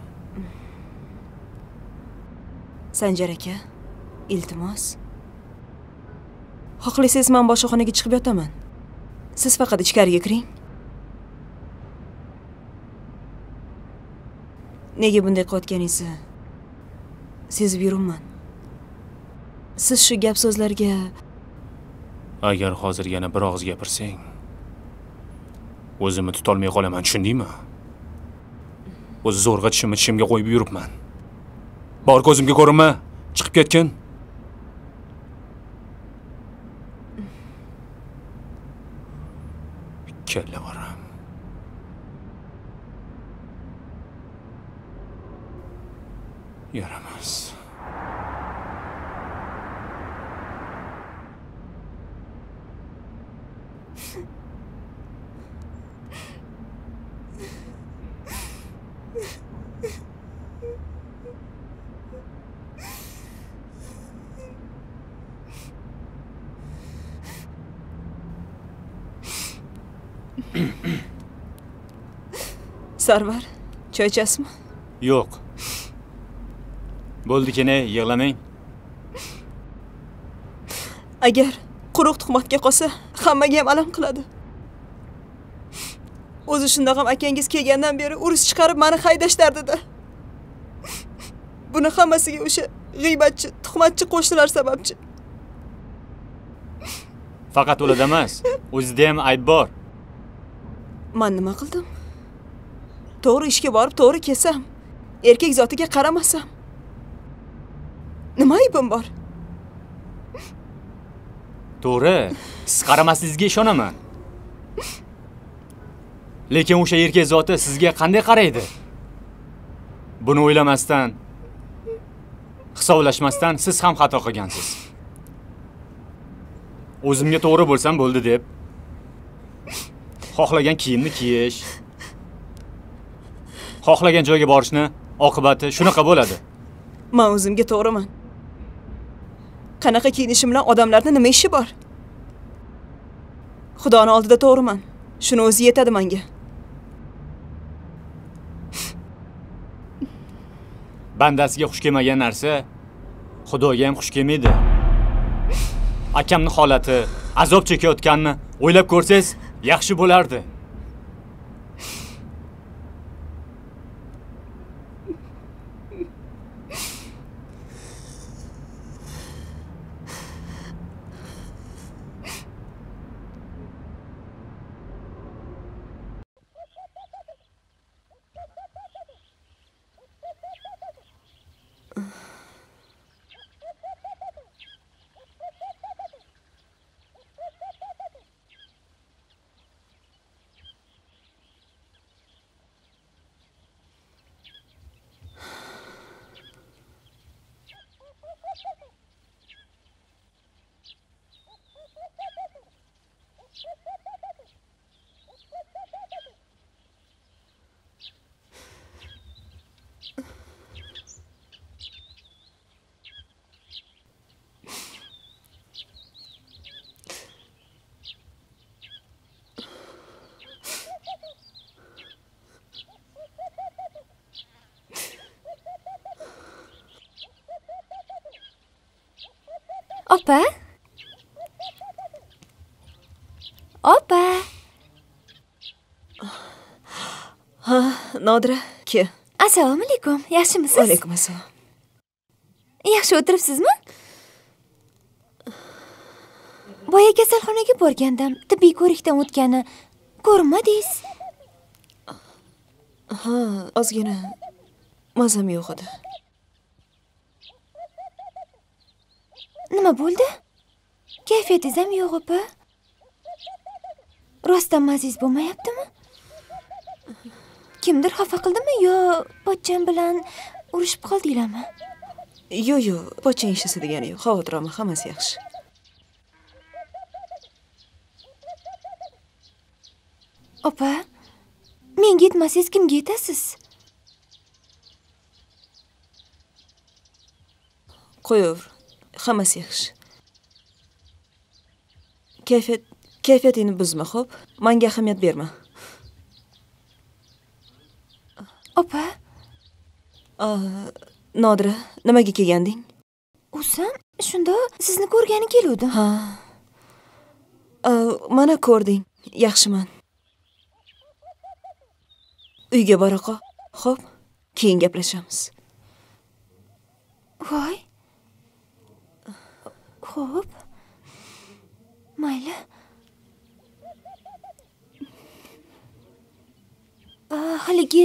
Sanjar aka, iltimos. Xohlasangiz men boshqa xonaga chiqib yotaman. Siz faqat ichkariga kiring. Nega bunday qilayotganingizni sezib yuribman. Siz shu gap so'zlarga Agar hozir yana bir og'iz gapirsang, o'zimni tutolmay qolaman, tushundingmi? O'zi zo'rg'a tishimga qo'yib yuribman. Bor ko'zimga ko'rinma, chiqib ketgin. Kalla boram. Yaramas. Sarvar, choy ichasizmi? Yo'q. Bo'ldi kene, yig'lamang. Agar quruq tuhmatga qolsa, hammaga ham alam qiladi. O'zi shundoq ham akangiz kelgandan beri urush chiqarib meni haydashlardi-da. Buni hammasiga o'sha g'iybatchi, tuhmatchi qo'shnilar sababchi. Faqat ularda emas, o'zida ham ayb bor. Men nima qildim? To'g'ri ishga borib, to'g'ri kelsam, erkak zotiga qaramasam, nima aybim bor? To'g'ri, siz qaramasligingizga ishonaman. Lekin o'sha erkak zoti sizga qanday qaraydi? Buni o'ylamasdan, hisoblashmasdan siz ham xato qilgansiz. O'zimga to'g'ri bo'lsam bo'ldi deb. Xohlagan kiyimni kiyish, xohlagan joyga borishni oqibati shunaqa bo'ladi. Men o'zimga to'g'riman. Qanaqa kiyinishim bilan odamlarning nima ishi bor? Xudoning oldida to'g'riman. Shuni o'zi yetadi menga. Bandasiga xush kelmagan narsa Xudoga ham xush kelmaydi. Akamning holati, azob chekayotganini o'ylab ko'rsangiz, yaxshi bo'lardi. Opa? Opa? Ha, Nodira, ke. Assalomu alaykum. Yaxshimisiz? Alaykum assalom. Yaxshi o'tiribsizmi? Boya kasalxonaga borgandim. Tibbiy ko'rikdan o'tgani ko'rinmadingiz. Ha, ozgina mazam yo'q edi. Nima bo'ldi? Kayfiyatingiz ham yo'q, opa. Rostdan maziz bo'lmayaptimi? Kimdir xafa qildimi yo pochcham bilan urushib qoldinglarmi? Yo'q, pochchang ishlasa degani yo'q. Xavotir olma, hammasi yaxshi. Opa, menga yetmasangiz kimga yetasiz? Qo'yaver. Hammasi yaxshi. Kayfiyatingni buzma, xo'p? Menga ahamiyat berma. Opa, Nodira, nimaga kelganding? o'zim shunda sizni ko'rgani keluvdim. Ha. Mana ko'rding. Yaxshiman. Uyga bora qol. Xo'p, keyin gaplashamiz. Voy. Xo'p. Mayli. Haligi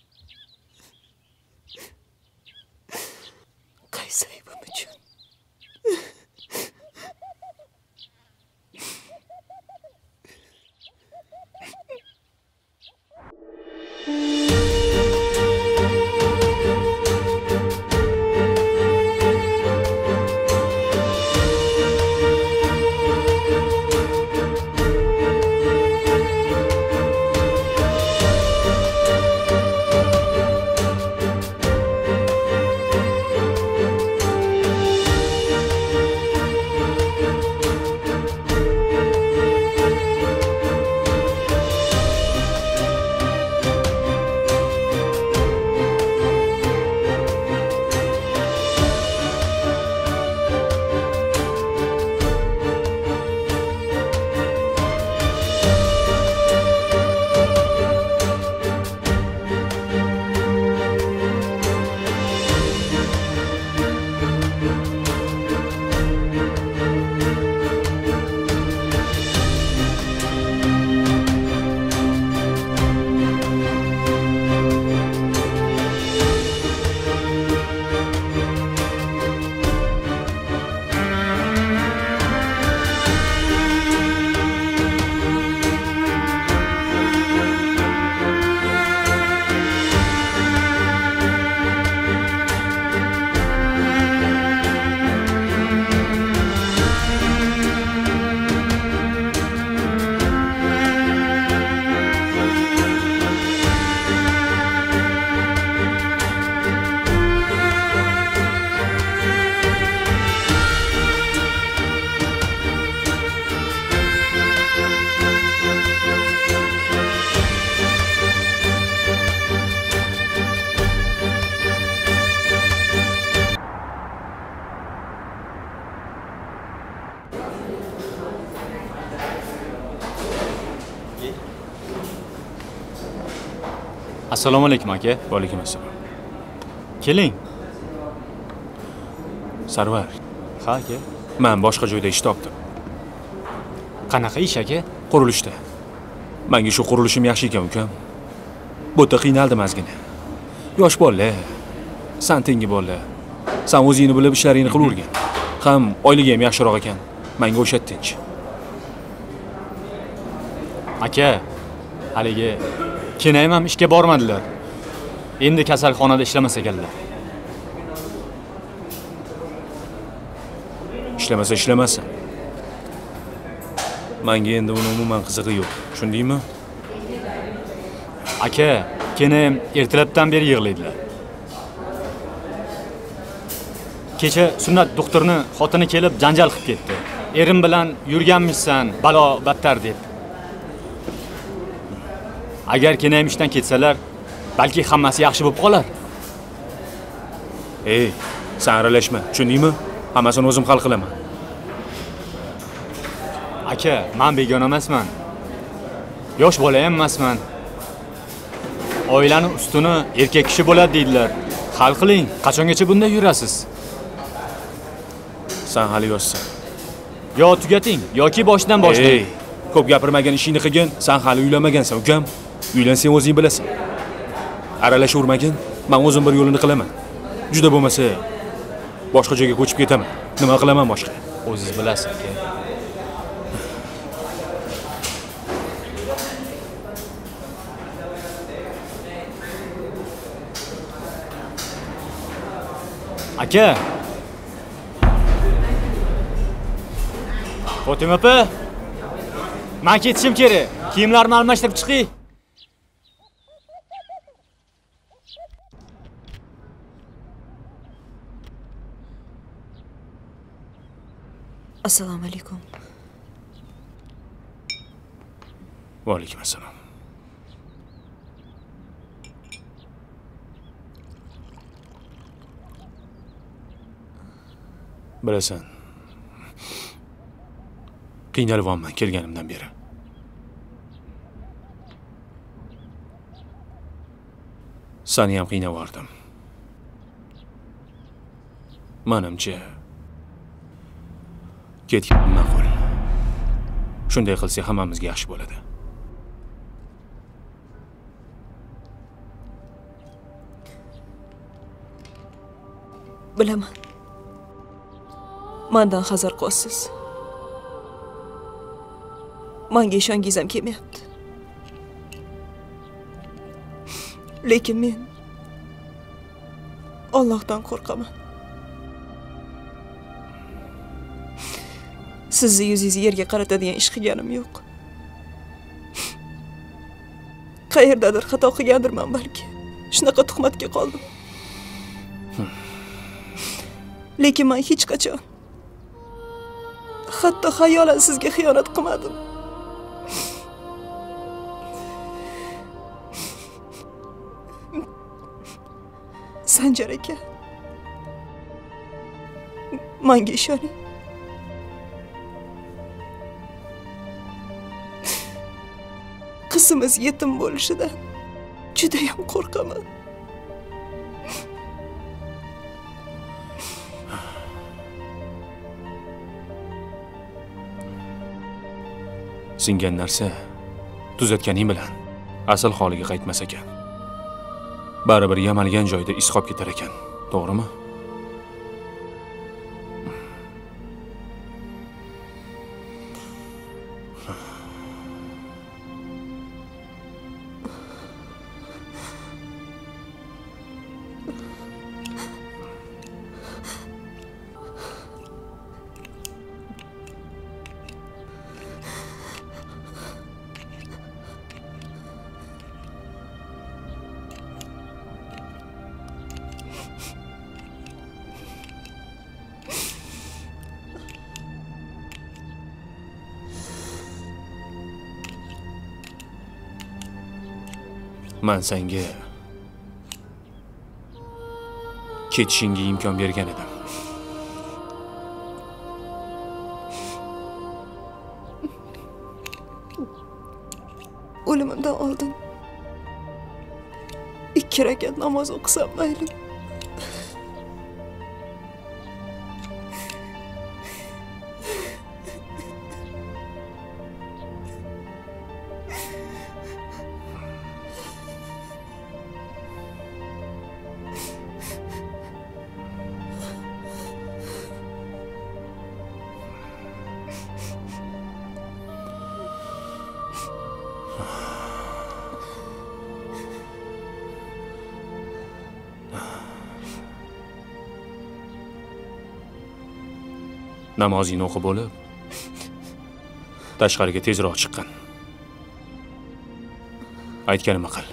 qaysi aybim uchun Assalomu alaykum aka. Va alaykum assalom. Keling. Sarvar. Ha aka. Men boshqa joyda ish topdim. Qanaqa ish aka? Qurilishda. Menga shu qurilishim yaxshi ekan, ukam. Bu yerda qiynaldim ozgina. Yosh bola, san tengi bola. Sen o'zingni bilib ishlaringni qilavergin. Ham oyligi ham yaxshiroq ekan. Menga o'shatdinch. Aka, haligi kenayim ham ishga bormadilar. Endi kasalxonada ishlamas ekanlar. Ishlamasa ishlamasa. Menga endi uni umuman qizig'i yo'q. Tushundingmi? Aka, kenayim ertalabdan beri yig'laydilar. Kecha sunnat doktorni xotini kelib janjal qilib ketdi. Erim bilan yurganmishsan, balo battar deb. Agar kenayim ishdan ketsalar, balki hammasi yaxshi bo'lib qolar. Ey, sen aralashma, tushundingmi? Hammasini o'zim hal qilaman. Aka, men begona emasman. Yosh bola ham emasman. Oilani ustuni erkak kishi bo'ladi deydilar. Hal qiling, qachongacha bunday yurasiz? Sen hali yoshsan. Yo tugating yoki boshdan boshlang. Ey, ko'p gapirmagan ishingni qilgin. Sen hali uylanmagansan, ukam. Uylansang o'zing bilasan. Aralashavermagin, men o'zim bir yo'lini qilaman. Juda bo'lmasa boshqa joyga ko'chib ketaman. Nima qilaman boshqa? O'zingiz bilasiz aka. Aka. Fotima opa. Men ketishim kerak. Kiyimlarni almashtirib chiqay. Assalomu alaykum. Va alaykum assalom. Bilasan, qiynalyapman kelganimdan beri. Seni ham qiynavardim. Menimcha ketgan ma'qul. Shunday qilsak hammamizga yaxshi bo'ladi. Bilaman. Mendan hazar qilasiz. Menga ishongingiz ham kelmayapti. Lekin men Allohdan qo'rqaman. Sizni yuzingizni yerga qaratadigan ish qilganim yo'q. Qayerdadir xato qilgandirman balki. Shunaqa tuhmatga qoldim. Lekin men hech qachon hatto xayolan sizga xiyonat qilmadim. Sanjar aka, menga ishoning. Qizimiz yetim bo'lishidan juda ham qo'rqaman. Singan narsa tuzatganing bilan asl holiga qaytmas ekan. Baribir yamalgan joyda iz qolib ketar ekan, to'g'rimi? Men senga ketishingga imkon bergan edim. O'limimdan oldin ikki rakat namoz o'qisam mayli. Namozingni o'qib bo'lib, tashqariga tezroq chiqqin. Aytganimni qil.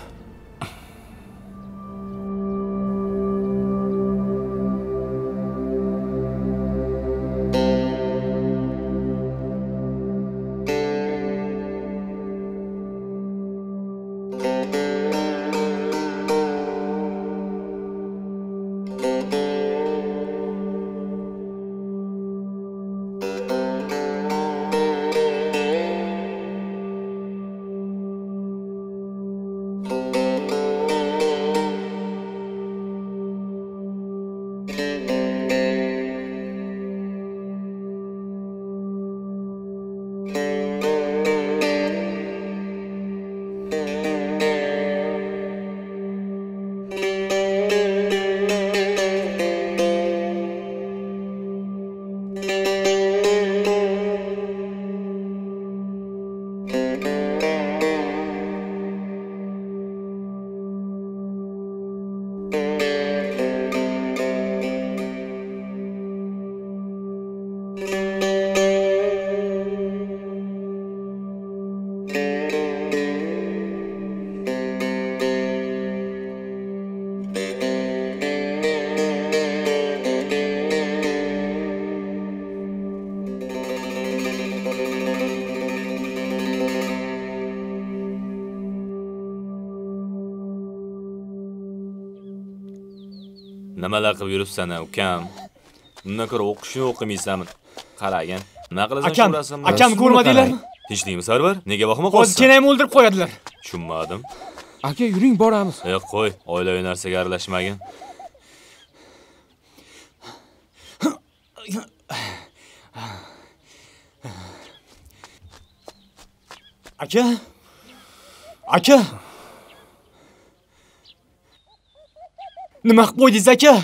Nimalar qilib yuribsan, ukam? Bundan ko'ra o'qishni o'qimaysanmi? Qaragin. Nima qilasan shurasanmi? Akam ko'rmadinglarmi? Tinchlingmi, Sarvar? Nega vahima qo'ysan? Kenaymi o'ldirib qo'yadilar. Tushunmadim. Aka, yuring boramiz. Qo'y, oilaviy narsaga aralashmagin. Aka? Aka? Nima qilib qo'ydingiz, aka?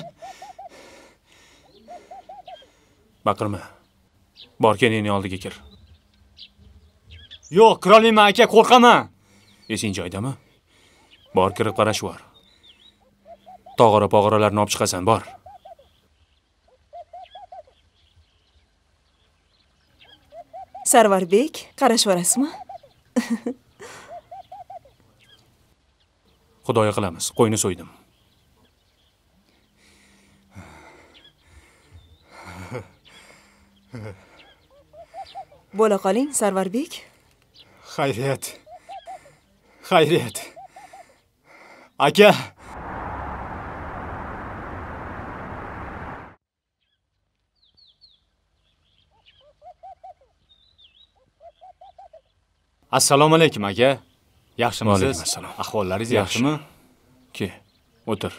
Baqirma. Bor, kenayning oldiga kir. Yo'q, kira olmayman, aka, qo'rqaman. Esing joydami? Bor, kirib qarash bor. Tog'ora-pog'oralarni olib chiqasan, bor. Sarvarbek, qarashvorasizmi? Xudoya qilamiz, qo'yni so'ydim. Bo'la qoling, Sarvarbek. Xayriyat. Xayriyat. Aka. Assalomu alaykum, aka. Yaxshimisiz? Assalom. Ahvollaringiz yaxshimi? Ke, o'tir.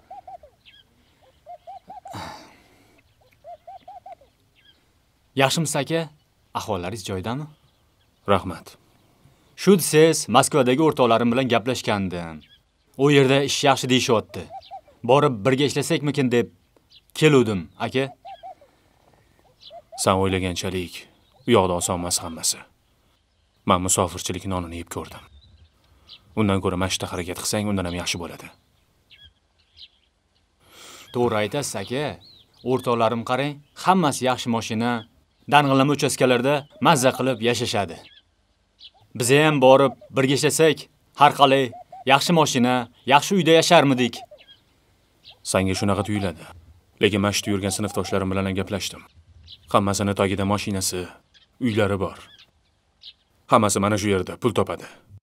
Yaxshimisiz, aka? Ahvollaringiz joyidami? Rahmat. Shu siz Moskvadagi o'rtoqlarim bilan gaplashgandim. U yerda ish yaxshi deyishyapti. Borib birga ishlasakmikin deb keluvdim, aka. Sen o'ylaganchalik u yoqda oson emas hammasi. Men musofirchilik nonini yeb ko'rdim. Undan ko'ra mashta harakat qilsang, undan ham yaxshi bo'ladi. To'g'ri aytasiz, aka. O'rtoqlarim qarang, hammasi yaxshi mashina, dang'illama uchastkalarda mazza qilib yashashadi. Biz ham borib birga ishlasak, har qalay yaxshi mashina, yaxshi uyda yasharmidik. Senga shunaqa tuyuladi. Lekin mashta yurgan sinfdoshlarim bilan gaplashdim. Hammasini tagida mashinasi, uylari bor. Hammasi mana shu yerda pul topadi.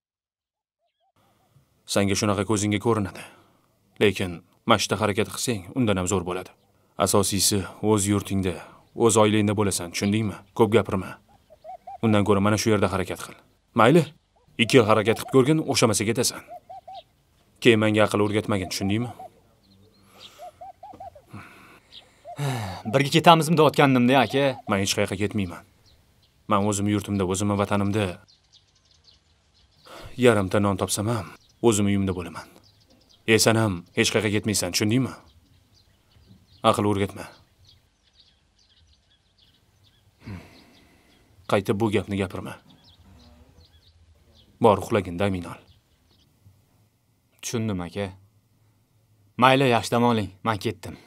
Senga shunaqa ko'zingga ko'rinadi. Lekin mashta harakat qilsang, undan ham zo'r bo'ladi. Asosiysi o'z yurtingda, o'z oilangda bo'lasan, tushundingmi? Ko'p gapirma. Undan ko'ra mana shu yerda harakat qil. Mayli? 2 yil harakat qilib ko'rgin, o'xshamasa ketasan. Keyin menga aql o'rgatmagin, tushundingmi? Birga ketamizmi deyotgandim-da, aka. Men hech qayerga ketmayman. Men o'zim yurtimda, o'zim vatanimda yarimta non topsam ham o'zim uyimda bo'laman. Sen ham hech qayerga ketmaysan, tushundingmi? Aql o'rgatma. Qaytib bu gapni gapirma. Bor uxlagin, dam ol. Tushundim, aka. Mayli, yaxshi dam oling. Men ketdim.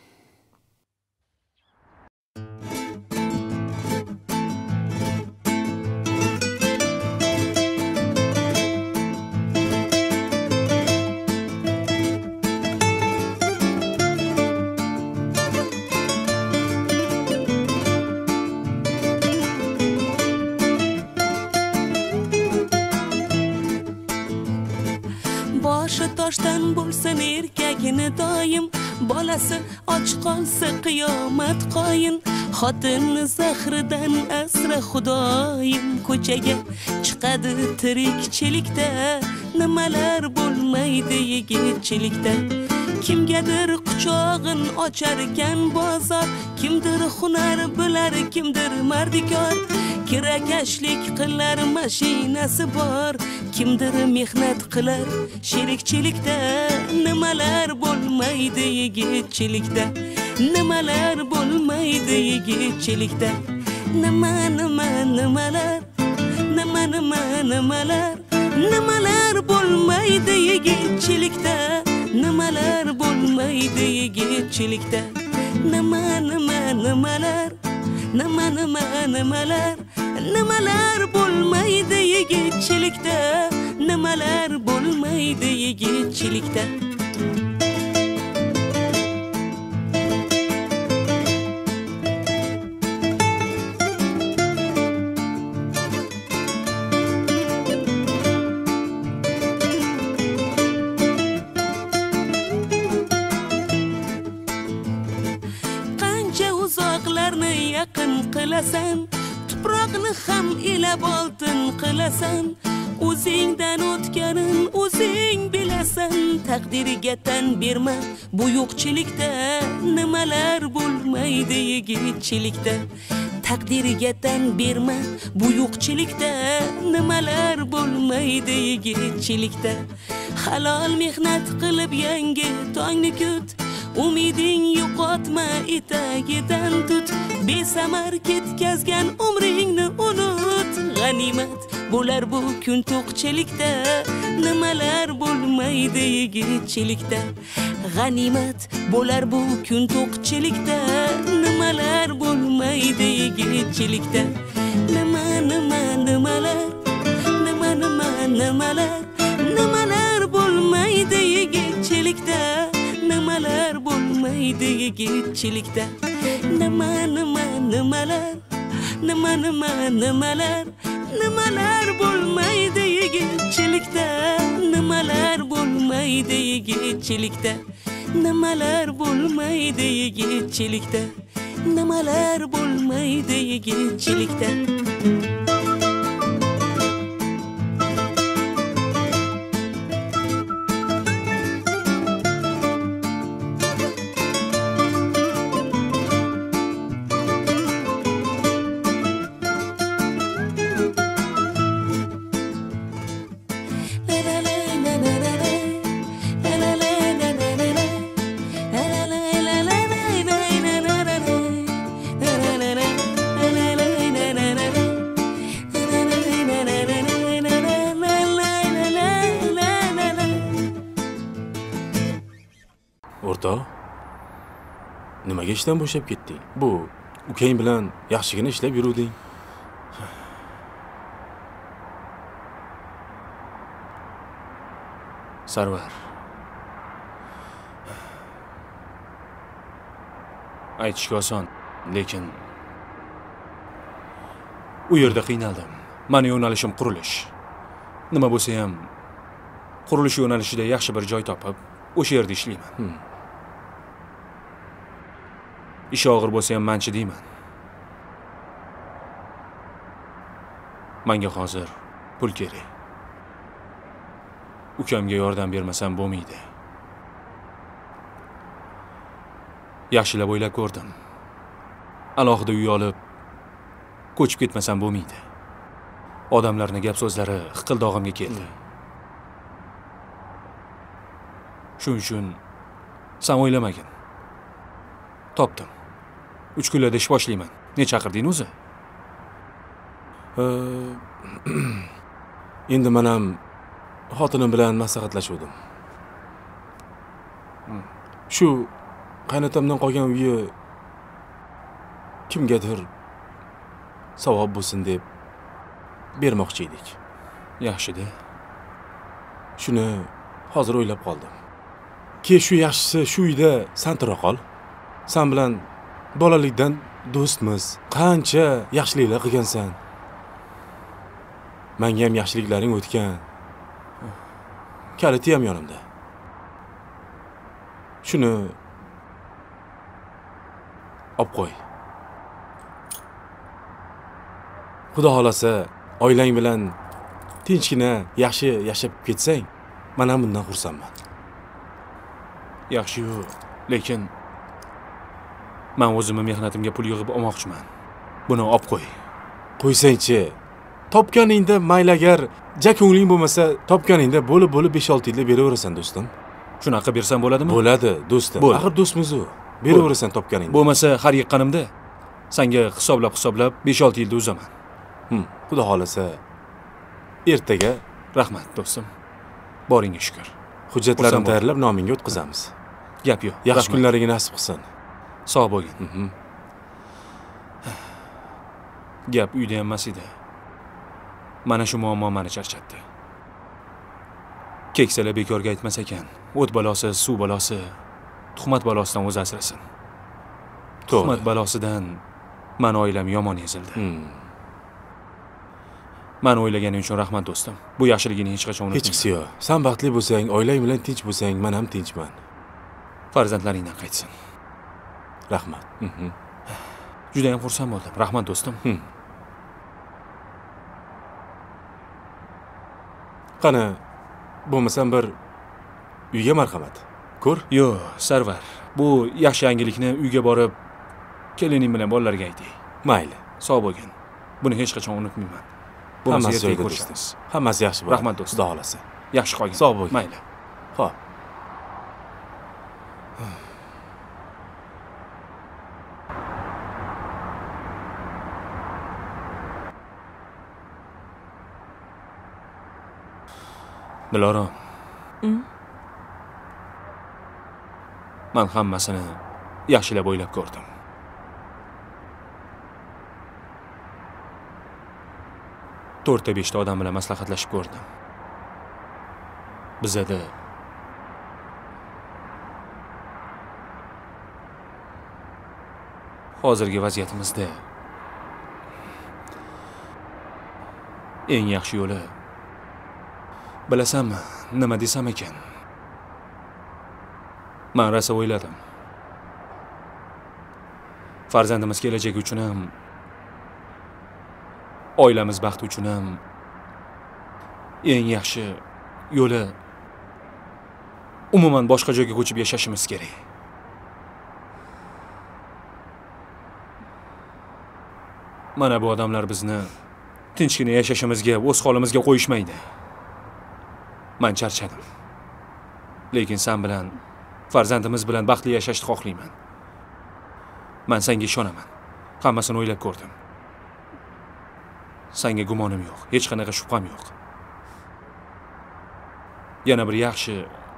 Boshi toshdan bo'lsin erkagini doim, bolasi och qolsa qiyomat qoyin. Xotinni zahridan asra xudoyim, ko'chaga chiqadi tirikchilikda, nimalar bo'lmaydi yigitchilikda. Kimgadir quchog'in ocharkan bozor, kimdir hunar bilar, kimdir mardikor. Kirakashlik qilar, mashinasi bor, kimdir mehnat qilar sherikchilikda. Nimalar bo'lmaydi yigitchilikda, nimalar bo'lmaydi yigitchilikda. Nimalar, nimalar bo'lmaydi yigitchilikda, nimalar bo'lmaydi yigitchilikda. Nimalar, nimalar bo'lmaydi yigitchilikda, nimalar bo'lmaydi yigitchilikda. Qancha uzoqlarni yaqin qilasan, tuproqni ham ilab oltin qilasan. O'zingdan o'tganin o'zing bilasan, taqdiriga tan berma bu yo'qchilikda. Nimalar bo'lmaydi yigitchilikda, taqdiriga tan berma bu yo'qchilikda. Nimalar bo'lmaydi yigitchilikda. Halol mehnat qilib yangi tongni kut, umiding yo'qotma, etagidan tut. Besamar ketkazgan umringni unut, g'animat bo'lar bu kun to'qchilikda. Nimalar bo'lmaydi yigitchilikda, g'animat bo'lar bu kun to'qchilikda. Nimalar bo'lmaydi yigitchilikda. Nimalar bo'lmaydi yigitchilikda, nimalar bo'lmaydi yigitchilikda. Nimalar bo'lmaydi yigitchilikda, nimalar bo'lmaydi yigitchilikda. Nimalar bo'lmaydi yigitchilikda, nimalar bo'lmaydi yigitchilikda. O'rtoq, nimaga ishdan bo'shab ketding? Bu ukang bilan yaxshigina ishlab yuruvding. Sarvar, aytishga oson, lekin u yerda qiynaldim. Meni yo'nalishim qurilish. Nima bo'lsa ham qurilish yo'nalishida yaxshi bir joy topib, o'sha yerda ishlayman. Ish og'ir bo'lsa ham men chidayman. Menga hozir pul kerak. ukamga yordam bermasam bo'lmaydi. Yaxshilab o'ylab ko'rdim. Alohida uy olib ko'chib ketmasam bo'lmaydi. Odamlarning gap so'zlari hiqildog'imga keldi. Shuning uchun sen o'ylamagin. Topdim. 3 kunlarda ish boshlayman. Ne chaqirding o'zi? Endi men ham xotinim bilan maslahatlashuvdim. Shu qaynotamdan qolgan uyi kimgadir savob bo'lsin deb bermoqchi edik. Yaxshi-da. Shuni hozir o'ylab qoldim. Ke shu yaxshisi shu uyda sen tura qol. Sen bilan bolalikdan do'stmiz. Qancha yaxshiliklar qilgansan. Menga ham yaxshiliklaring o'tgan. Kaliti ham yonimda. Shuni olib qo'y. Xudo xolasa, oilang bilan tinchgina yaxshi yashab ketsang, men ham bundan xursandman. Yaxshi-yu, lekin men o'zimning mehnatimga pul yig'ib olmoqchiman. Buni olib qo'y. Qo'ysang-chi. Topganingda mayli agar ko'ngling bo'lmasa, topganingda bo'lib 5-6 yilda beraverasan do'stim. Shunaqa bersam bo'ladimi? Bo'ladi, do'stim. Axir do'stmiz-ku. Beraverasan topganingda. Bo'lmasa har yiqqanimda senga hisoblab 5-6 yilda uzaman. Xudo xolasa ertaga rahmat do'stim. Boringga shukr. Hujjatlarni tayyorlab nomingga o'tkazamiz. Gap yo'q. Yaxshi kunlaringiz nasib qilsin. Sog' bo'lgin. Gap uyda emas edi. Mana shu muammo meni charchatdi. Keksalar bekorga aytmas ekan. O't balosi, suv balosi, tuhmat balosidan o'zi asrasin. Tuhmat balosidan men oilam yomon ezildi. Men o'ylaganing uchun rahmat do'stim. Bu yaxshiligini hech qachon unutmayman. Hechqisi yo'q. Sen baxtli bo'lsang, oilang bilan tinch bo'lsang, men ham tinchman. Farzandlaringdan qaytsin. Rahmat. Juda ham xursand bo'ldim. Rahmat do'stim. Qani, bo'lmasam bir uyga marhamat. Ko'r? Yo'q, Sarvar. Bu yaxshi yangilikni uyga borib kelining bilan bolalarga ayting. Mayli. Sog' bo'lgin. Buni hech qachon unutmayman. Hammasi joyida ko'rishamiz. Hammasi yaxshi bo'ladi. Rahmat do'stim. Xudo xolasa. Yaxshi qolgin. Sog' bo'lgin. Mayli. Xo'p. Dilorom. Men hammasini yaxshilab o'ylab ko'rdim. To'rtta 5 ta odam bilan maslahatlashib ko'rdim. Bizda hozirgi vaziyatimizda eng yaxshi yo'li bilasanmi, nima desam ekan? Men rosa o'yladim. Farzandimiz kelajagi uchun ham, oilamiz baxti uchun ham eng yaxshi yo'li umuman boshqa joyga ko'chib yashashimiz kerak. Mana bu odamlar bizni tinchgina yashashimizga, o'z holimizga qo'yishmaydi. Men charchadim. Lekin sen bilan, farzandimiz bilan baxtli yashashni xohlayman. Men senga ishonaman. Hammasini o'ylab ko'rdim. Senga gumonim yo'q, hech qanaqa shubham yo'q. Yana bir yaxshi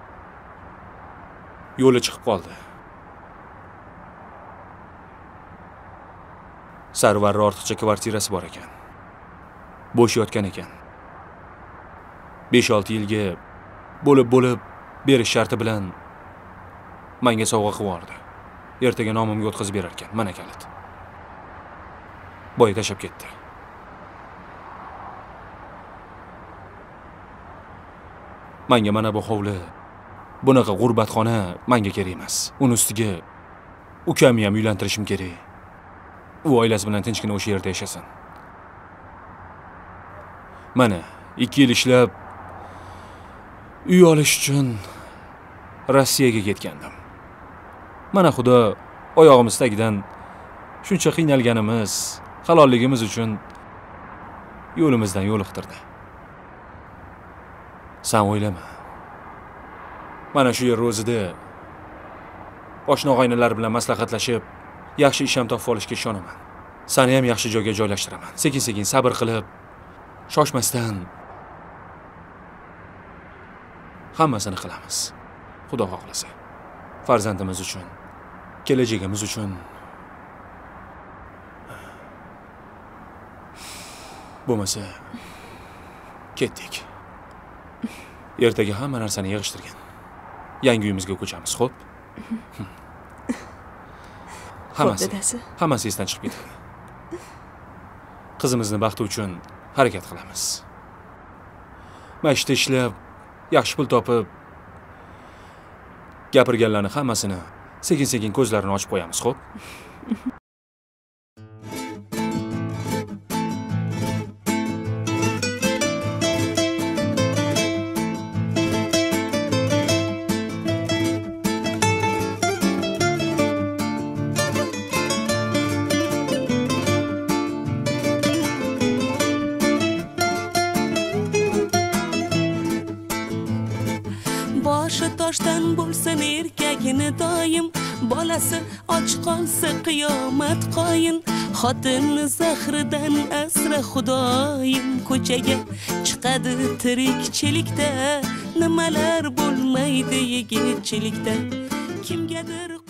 yo'li chiqib qoldi. Sarvarning ortiqcha kvartirasi bor ekan. Bo'sh yotgan ekan. 5-6 yilga bo'lib berish sharti bilan menga sovg'a qilib yubordi. Ertaga nomimga o'tkazib berar ekan, mana kalit. Boya tashab ketdi. Menga mana bu hovli, bunaqa g'urbatxona menga kerak emas. Uni ustiga ukamni ham uylantirishim kerak. U oilasi bilan tinchgina o'sha yerda yashasin. Mana 2 yil ishlab Uy olish uchun Rossiyaga ketgandim. Mana Xudo oyog'imiz tagidan shuncha qiynalganimiz, halolligimiz uchun yo'limizdan yo'liqtirdi. Sen o'ylama. Mana shu yer o'zida oshna-og'aynilar bilan maslahatlashib, yaxshi ish ham topib olishga ishonaman. Seni ham yaxshi joyga joylashtiraman. Sekin-sekin sabr qilib, shoshmasdan hammasini qilamiz. Xudo xohlasa. Farzandimiz uchun, kelajagimiz uchun. Bo'lmasa ketdik. Ertaga hamma narsani yig'ishtirgan. Yangi uyimizga ko'chamiz, xo'p? Hammasi esdan chiqib ketadi. Qizimizni baxti uchun harakat qilamiz. Mashta ishlab, yaxshi pul topib, gapirganlarni hammasini sekin-sekin ko'zlarini ochib qo'yamiz, xo'p? Boshi toshdan bo'lsin erkagini doim, bolasi och qolsa qiyomat qoyin. Xotinni zahridan asra Xudoyim, ko'chaga chiqadi tirikchilikda, nimalar bo'lmaydi yigitchilikda. Kimgadir